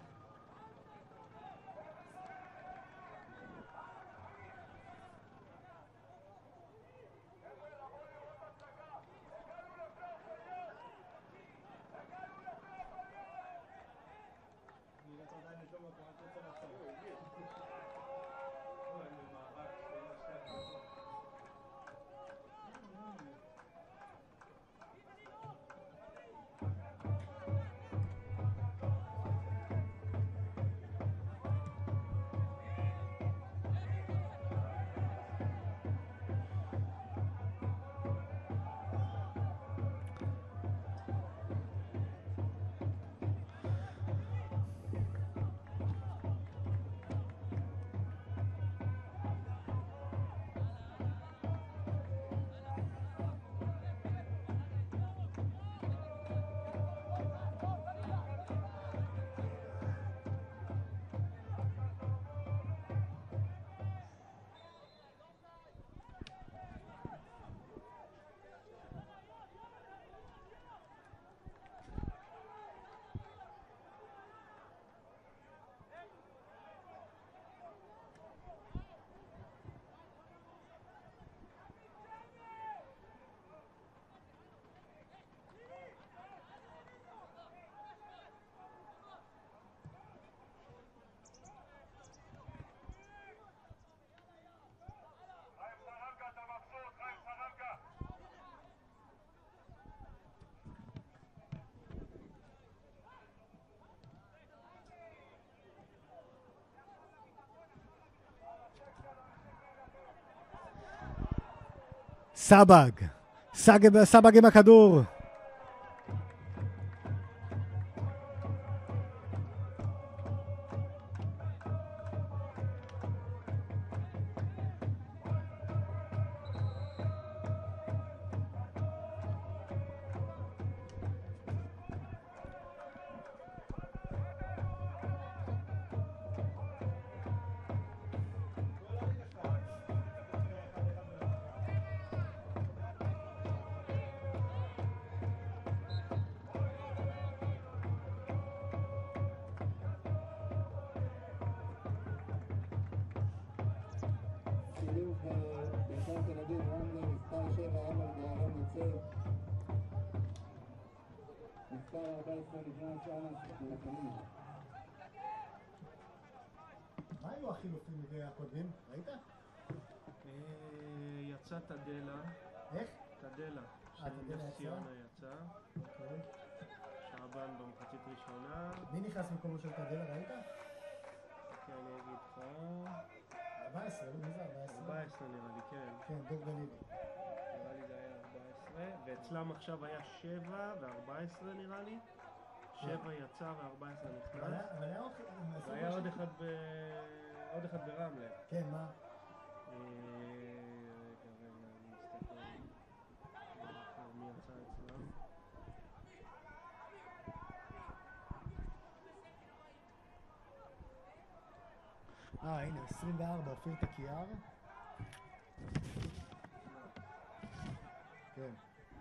סבג עם הכדור. שילוב ביתר תל אביב רמלה, מספר 7 עומר גארון יוצא. מספר 14 נכנס אנס נתניה. מה היו החילופים הקודמים? ראית? יצא תדלה. איך? תדלה. תדלה נס יצא? ציונה יצא. שעבן במחצית ראשונה. מי נכנס במקומו של תדלה? ראית? כן, אני אגיד לך. 14, מי זה 14? 14 נראה לי, כן. כן, דור גלילי. נראה לי זה היה 14. ואצלם עכשיו היה 7 ו-14 נראה לי. 7 יצא ו14 נכנס. אבל היה עוד... והיה עוד אחד ברמלה. כן, מה? מי יצא אצלם? הנה, 24, אופיר תקיאר. כן.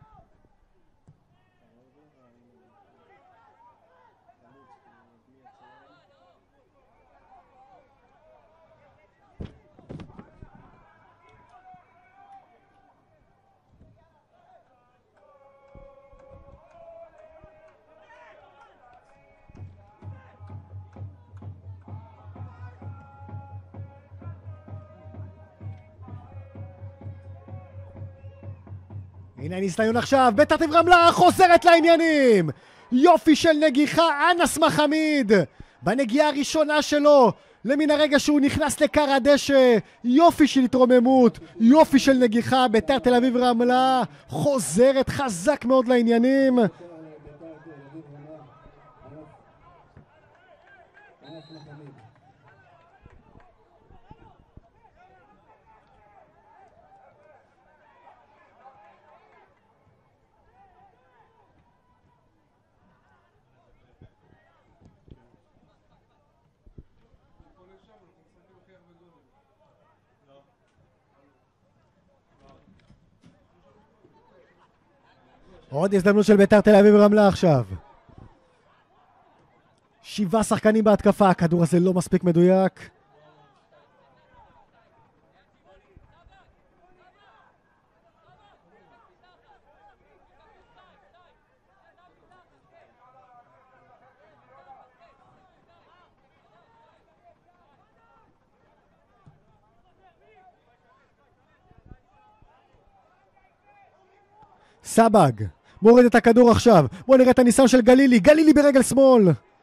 הנה הניסיון עכשיו, ביתר תל אביב רמלה חוזרת לעניינים. יופי של נגיחה, אנס מחמיד בנגיעה הראשונה שלו, למן הרגע שהוא נכנס לקר הדשא. יופי של התרוממות, יופי של נגיחה. ביתר תל אביב רמלה חוזרת חזק מאוד לעניינים. עוד הזדמנות של ביתר תל אביב רמלה עכשיו. 7 שחקנים בהתקפה, הכדור הזה לא מספיק מדויק. סבג מוריד את הכדור עכשיו. בואו נראה את הניסיון של גלילי. גלילי ברגל שמאל.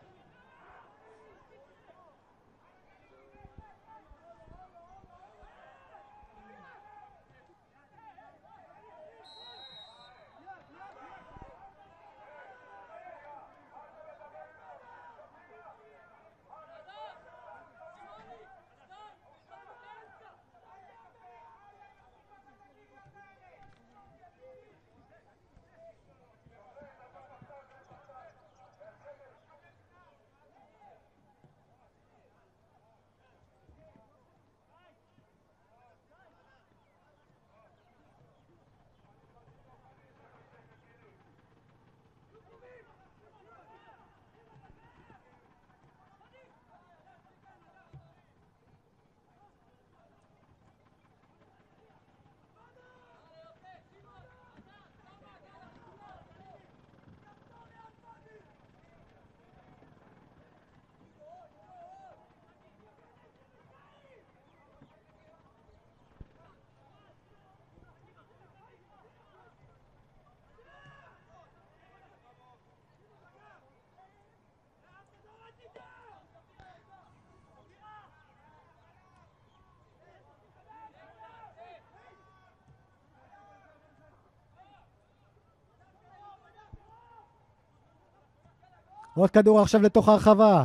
עוד כדור עכשיו לתוך הרחבה.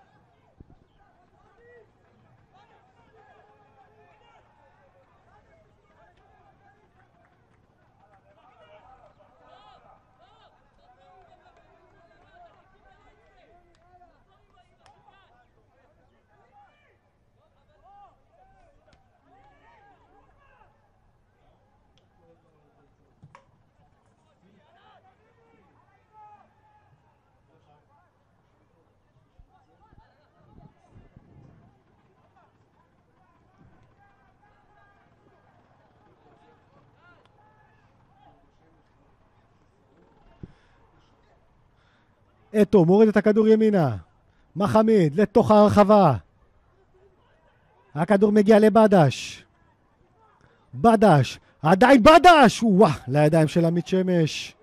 אתו מוריד את הכדור ימינה. מחמיד לתוך הרחבה. הכדור מגיע לבדש. בדש. עדיין בדש. וואה, לידיים של עמית שמש.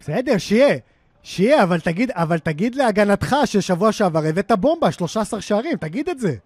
בסדר, שיהיה, אבל תגיד להגנתך ששבוע שעבר הבאת בומבה, 13 שערים, תגיד את זה.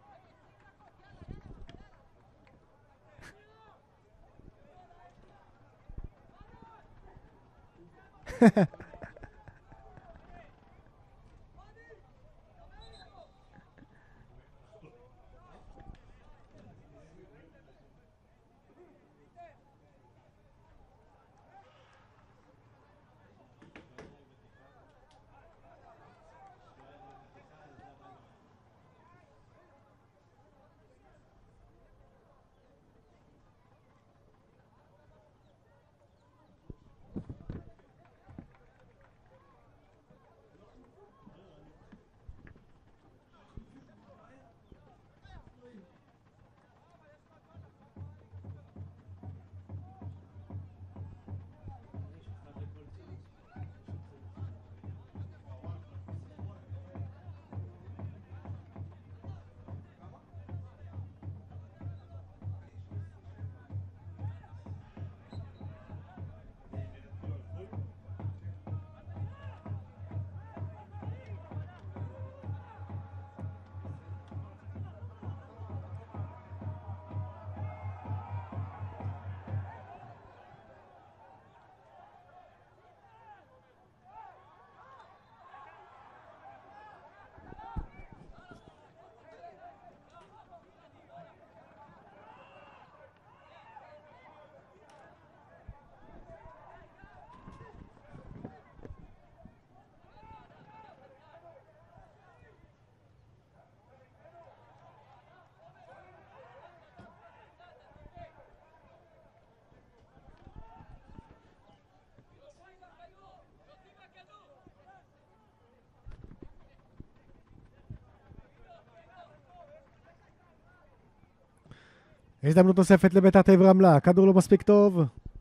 הזדמנות נוספת לביתר תל אביב רמלה, כדור לא מספיק טוב.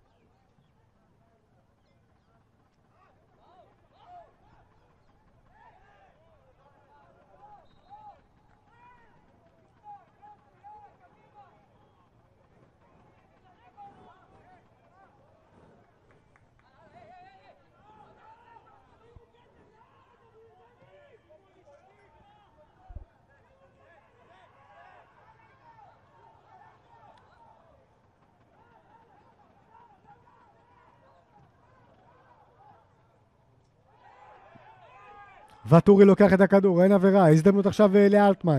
וטורי לוקח את הכדור, אין עבירה, הזדמנות עכשיו לאלטמן.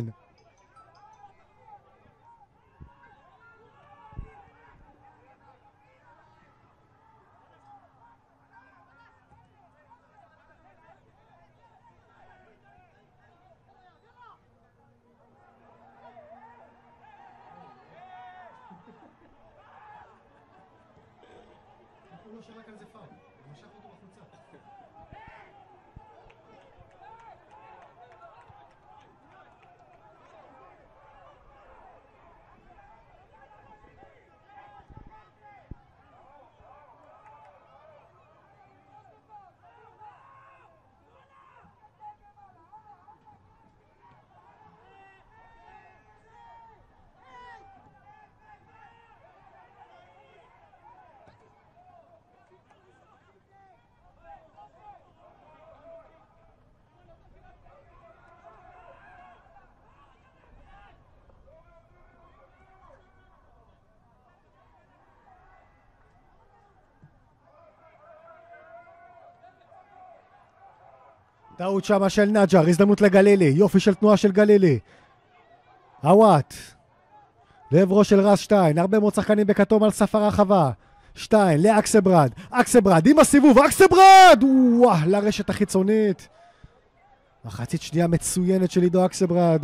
טעות שמה של נג'ר, הזדמנות לגלילי, יופי של תנועה של גלילי. עוואט, לעברו של רז שטיין, הרבה מאוד שחקנים בכתום על סף הרחבה. שטיין, לאקסברד, אקסברד עם הסיבוב, אקסברד! וואו, לרשת החיצונית. מחצית שנייה מצוינת של עידו אקסברד.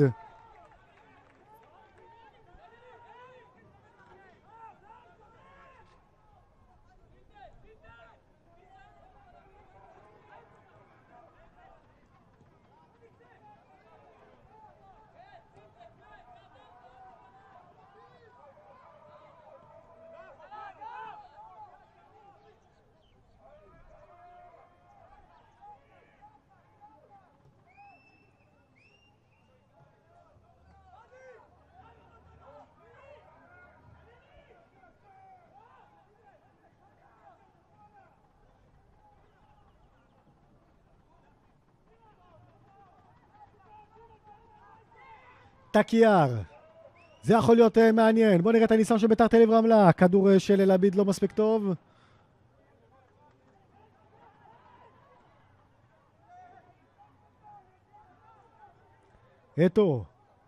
תקיאר. זה יכול להיות מעניין. בוא נראה את הניסיון של ביתר תל אביב רמלה. כדור של אלעביד לא מספיק טוב. אתו.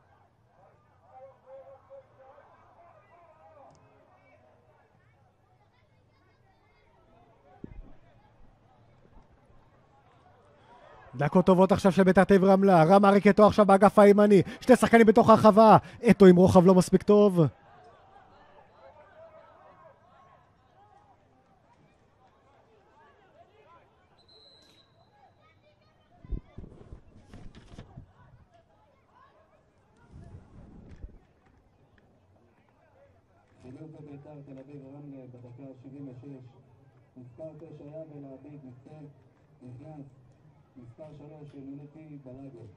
דקות טובות עכשיו של ביתר תל אביב רמלה. רם אריק אתו עכשיו באגף הימני. שני שחקנים בתוך הרחבה. אתו עם רוחב לא מספיק טוב. חילוף בביתר תל אביב רמלה בדקה 76. מספר 9 היה ולעביד נפסק. נכנס מספר 3 של מונטי בלגו.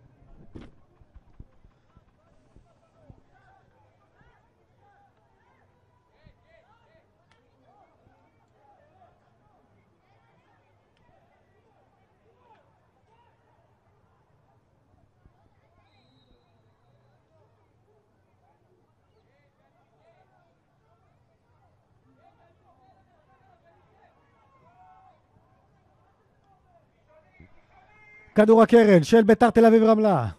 כדור הקרן של ביתר תל אביב רמלה.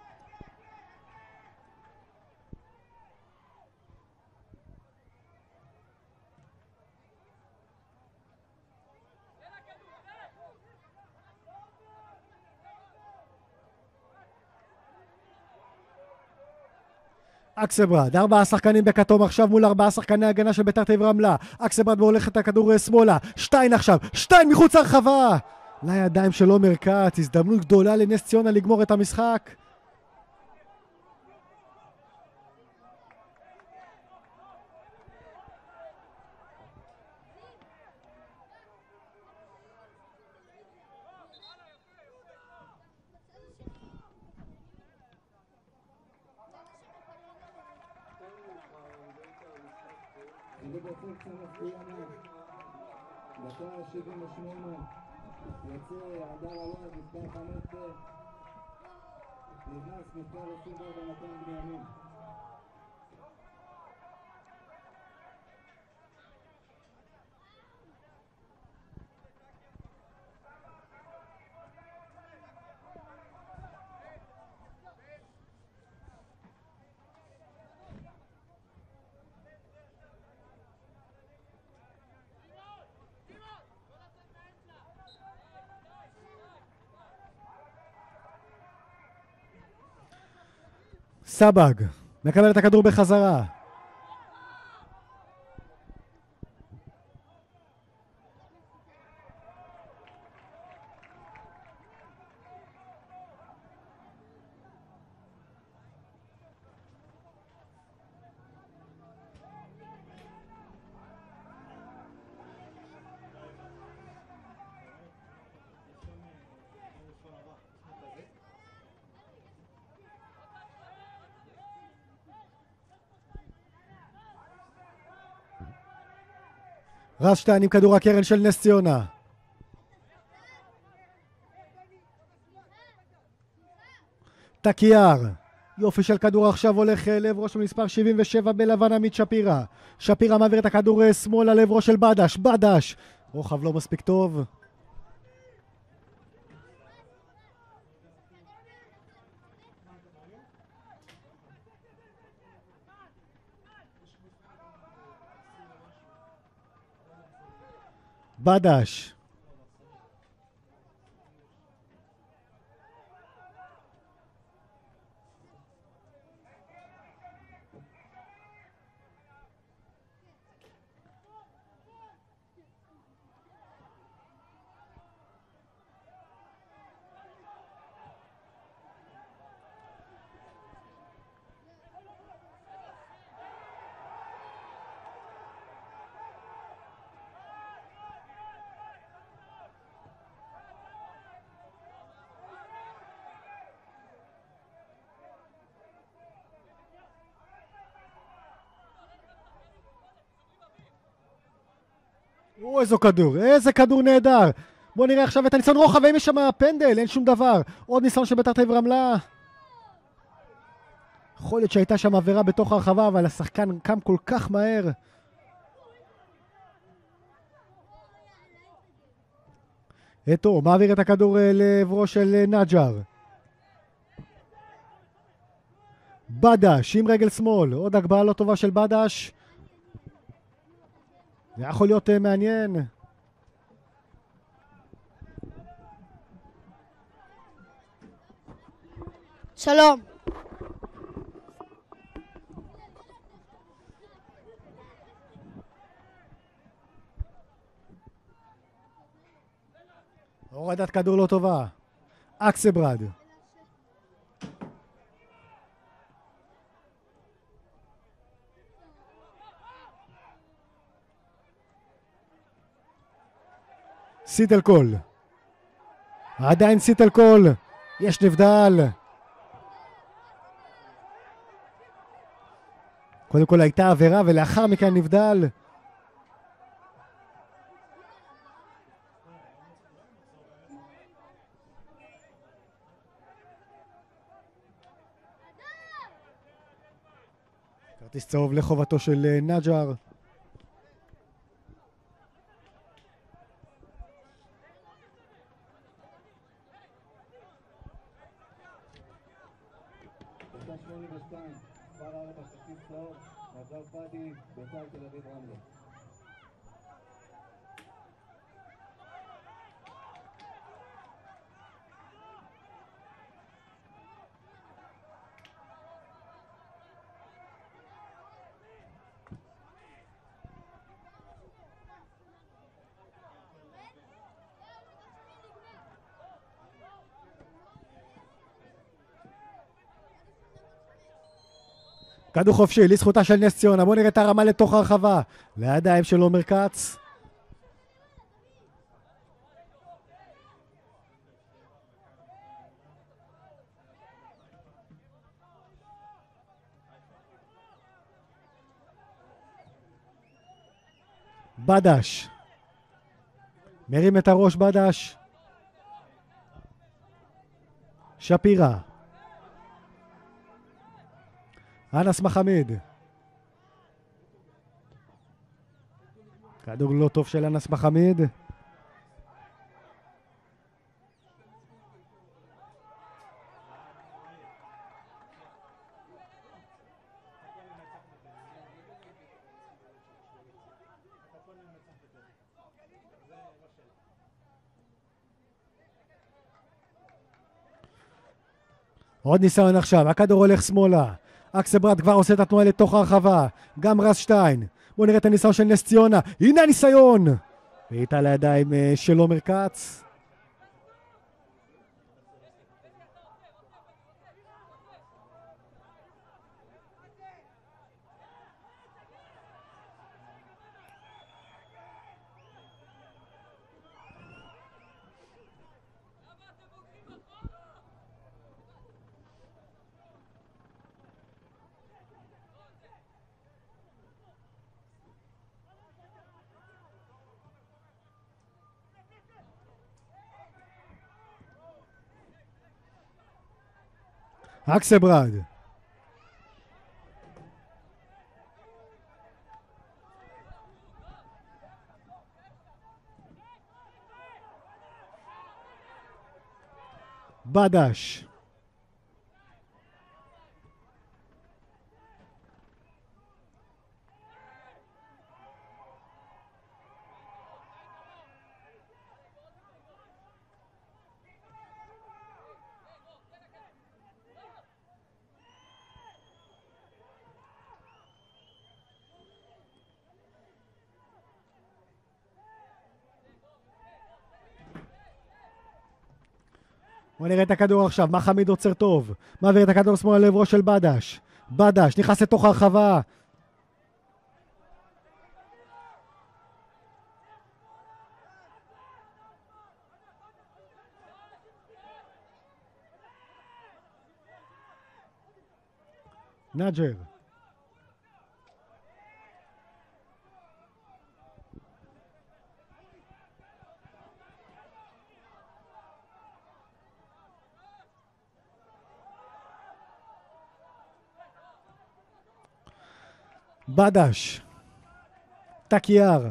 אקסברד, 4 שחקנים בכתום עכשיו מול 4 שחקני הגנה של ביתר תל אביב רמלה. אקסברד מולך את הכדור שמאלה. שטיין עכשיו, שטיין מחוץ הרחבה. לידיים של עומר כץ, הזדמנות גדולה לנס ציונה לגמור את המשחק. חילוף בפונקציה מפריענה. דקה 78. יוצא הדר אלעד, מספר 15. נכנס מספר 24 מתן בנימין. סבג מקבל את הכדור בחזרה. רז שטיין עם כדור הקרן של נס ציונה. תקיאר. יופי של כדור עכשיו הולך לעברו של מספר 77 בלבן עמית שפירא. שפירא מעביר את הכדור שמאלה לעברו של בדש. בדש. רוחב לא מספיק טוב. בדש. איזה כדור נהדר. בוא נראה עכשיו את הניסיון רוחב, ואם יש שם פנדל, אין שום דבר. עוד ניסיון של ביתר תל אביב רמלה. יכול להיות שהייתה שם עבירה בתוך הרחבה, אבל השחקן קם כל כך מהר. אתו, מעביר את הכדור לעברו של נג'ר. בדש עם רגל שמאל, עוד הגבהה לא טובה של בדש. זה יכול להיות מעניין. שלום. הורדת כדור לא טובה. אקסברד. סיטלקול. עדיין סיטלקול. יש נבדל. קודם כל הייתה עבירה ולאחר מכן נבדל. כרטיס צהוב לחובתו של נג'ר. דקה 82, מספר 4, כרטיס צהוב, נג'ר פאדי, בית"ר תל אביב רמלה. כדור חופשי לזכותה של נס ציונה. בואו נראה את הרמה לתוך הרחבה. לידיים של עומר כץ. בדש. מרים את הראש בדש. שפירה. אנס מחמיד. כדור לא טוב של אנס מחמיד. עוד ניסיון עכשיו, הכדור הולך שמאלה. אקסברד כבר עושה את התנועה לתוך הרחבה. גם רז שטיין. בואו נראה את הניסיון של נס ציונה. הנה הניסיון! ואיתה לידיים של עומר כץ. אקסברד. בדש. בוא נראה את הכדור עכשיו, מחמיד עוצר טוב. מעביר את הכדור שמאלה לעברו של בדש. בדש נכנס לתוך הרחבה. נג'ר. בדש. תקיאר.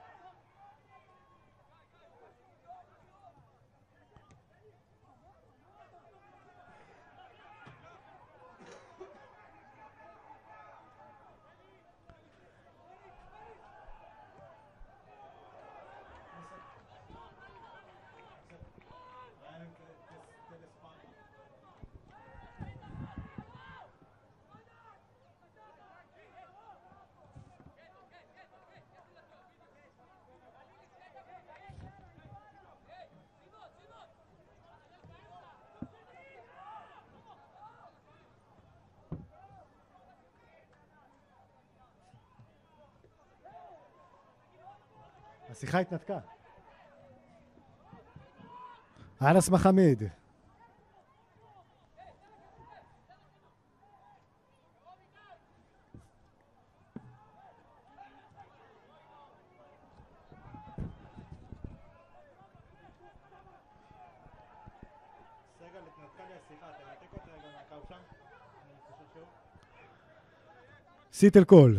השיחה התנתקה. אנס מחמיד. סגל, התנתקה לי השיחה, תנתק אותה רגע מהקו שם. אני חושב שוב. סיטל קול.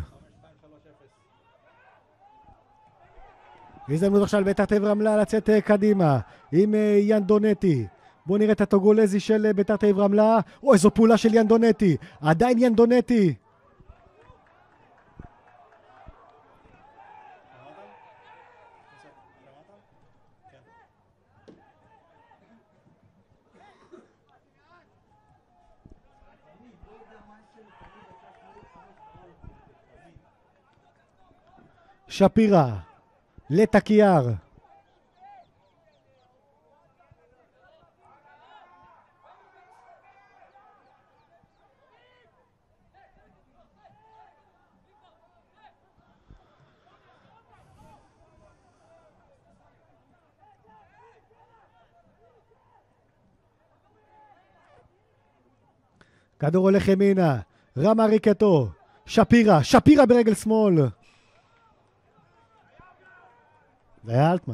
5-3-0. הזדמנות עכשיו לביתר תל אביב רמלה לצאת קדימה עם ינדונטי. בואו נראה את הטוגולזי של ביתר תל אביב רמלה. או איזו פעולה של ינדונטי. עדיין ינדונטי. שפירה לתקיאר. כדור הולך ימינה, רמה ריקטו, שפירה ברגל שמאל. זה היה אלטמן.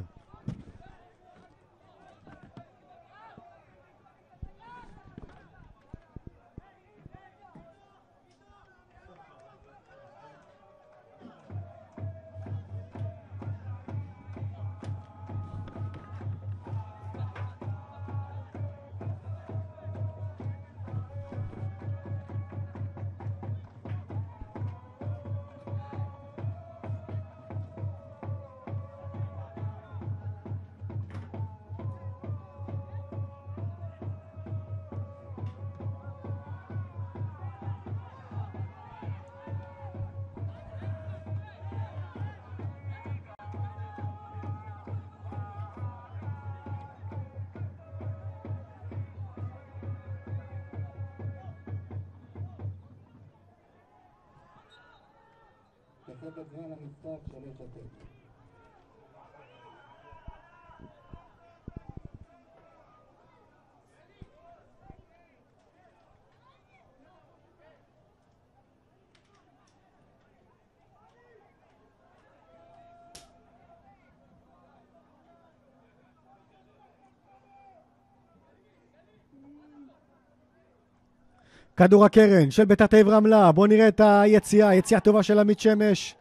תוספת זמן למשחק 3-0. כדור הקרן של ביתר תל אביב רמלה. בואו נראה את היציאה, יציאה טובה של עמית שמש.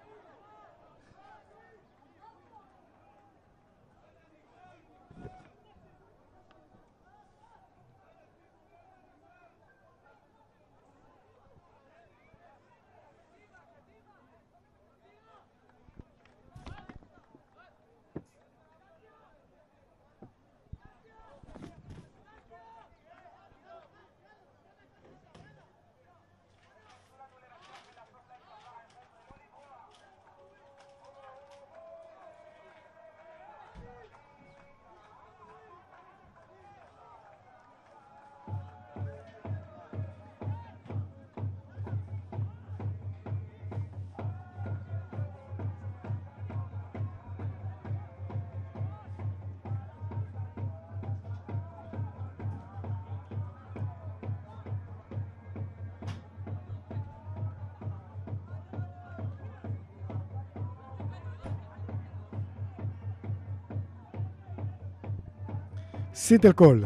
סיטל קול.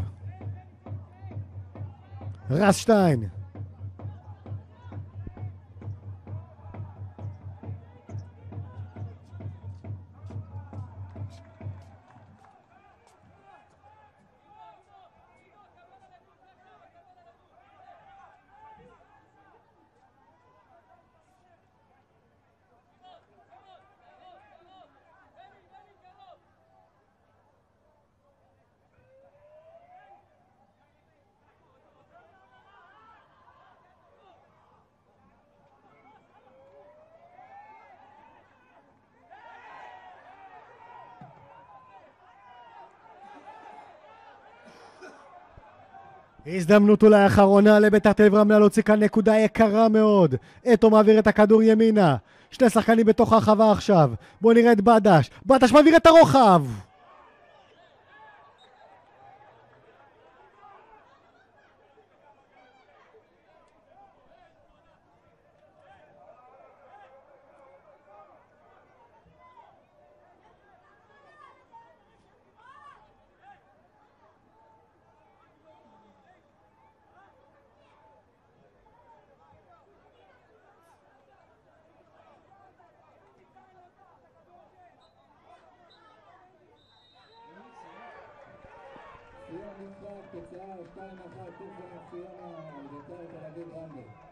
רס שטיין. הזדמנות אולי אחרונה לביתר תל אביב רמלה להוציא כאן נקודה יקרה מאוד. אתו מעביר את הכדור ימינה. שני שחקנים בתוך הרחבה עכשיו. בואו נראה את בדש. בדש מעביר את הרוחב. סיום משחק, תוצאה 2-1 תוך לנס ציונה, ביתר תל אביב רמלה.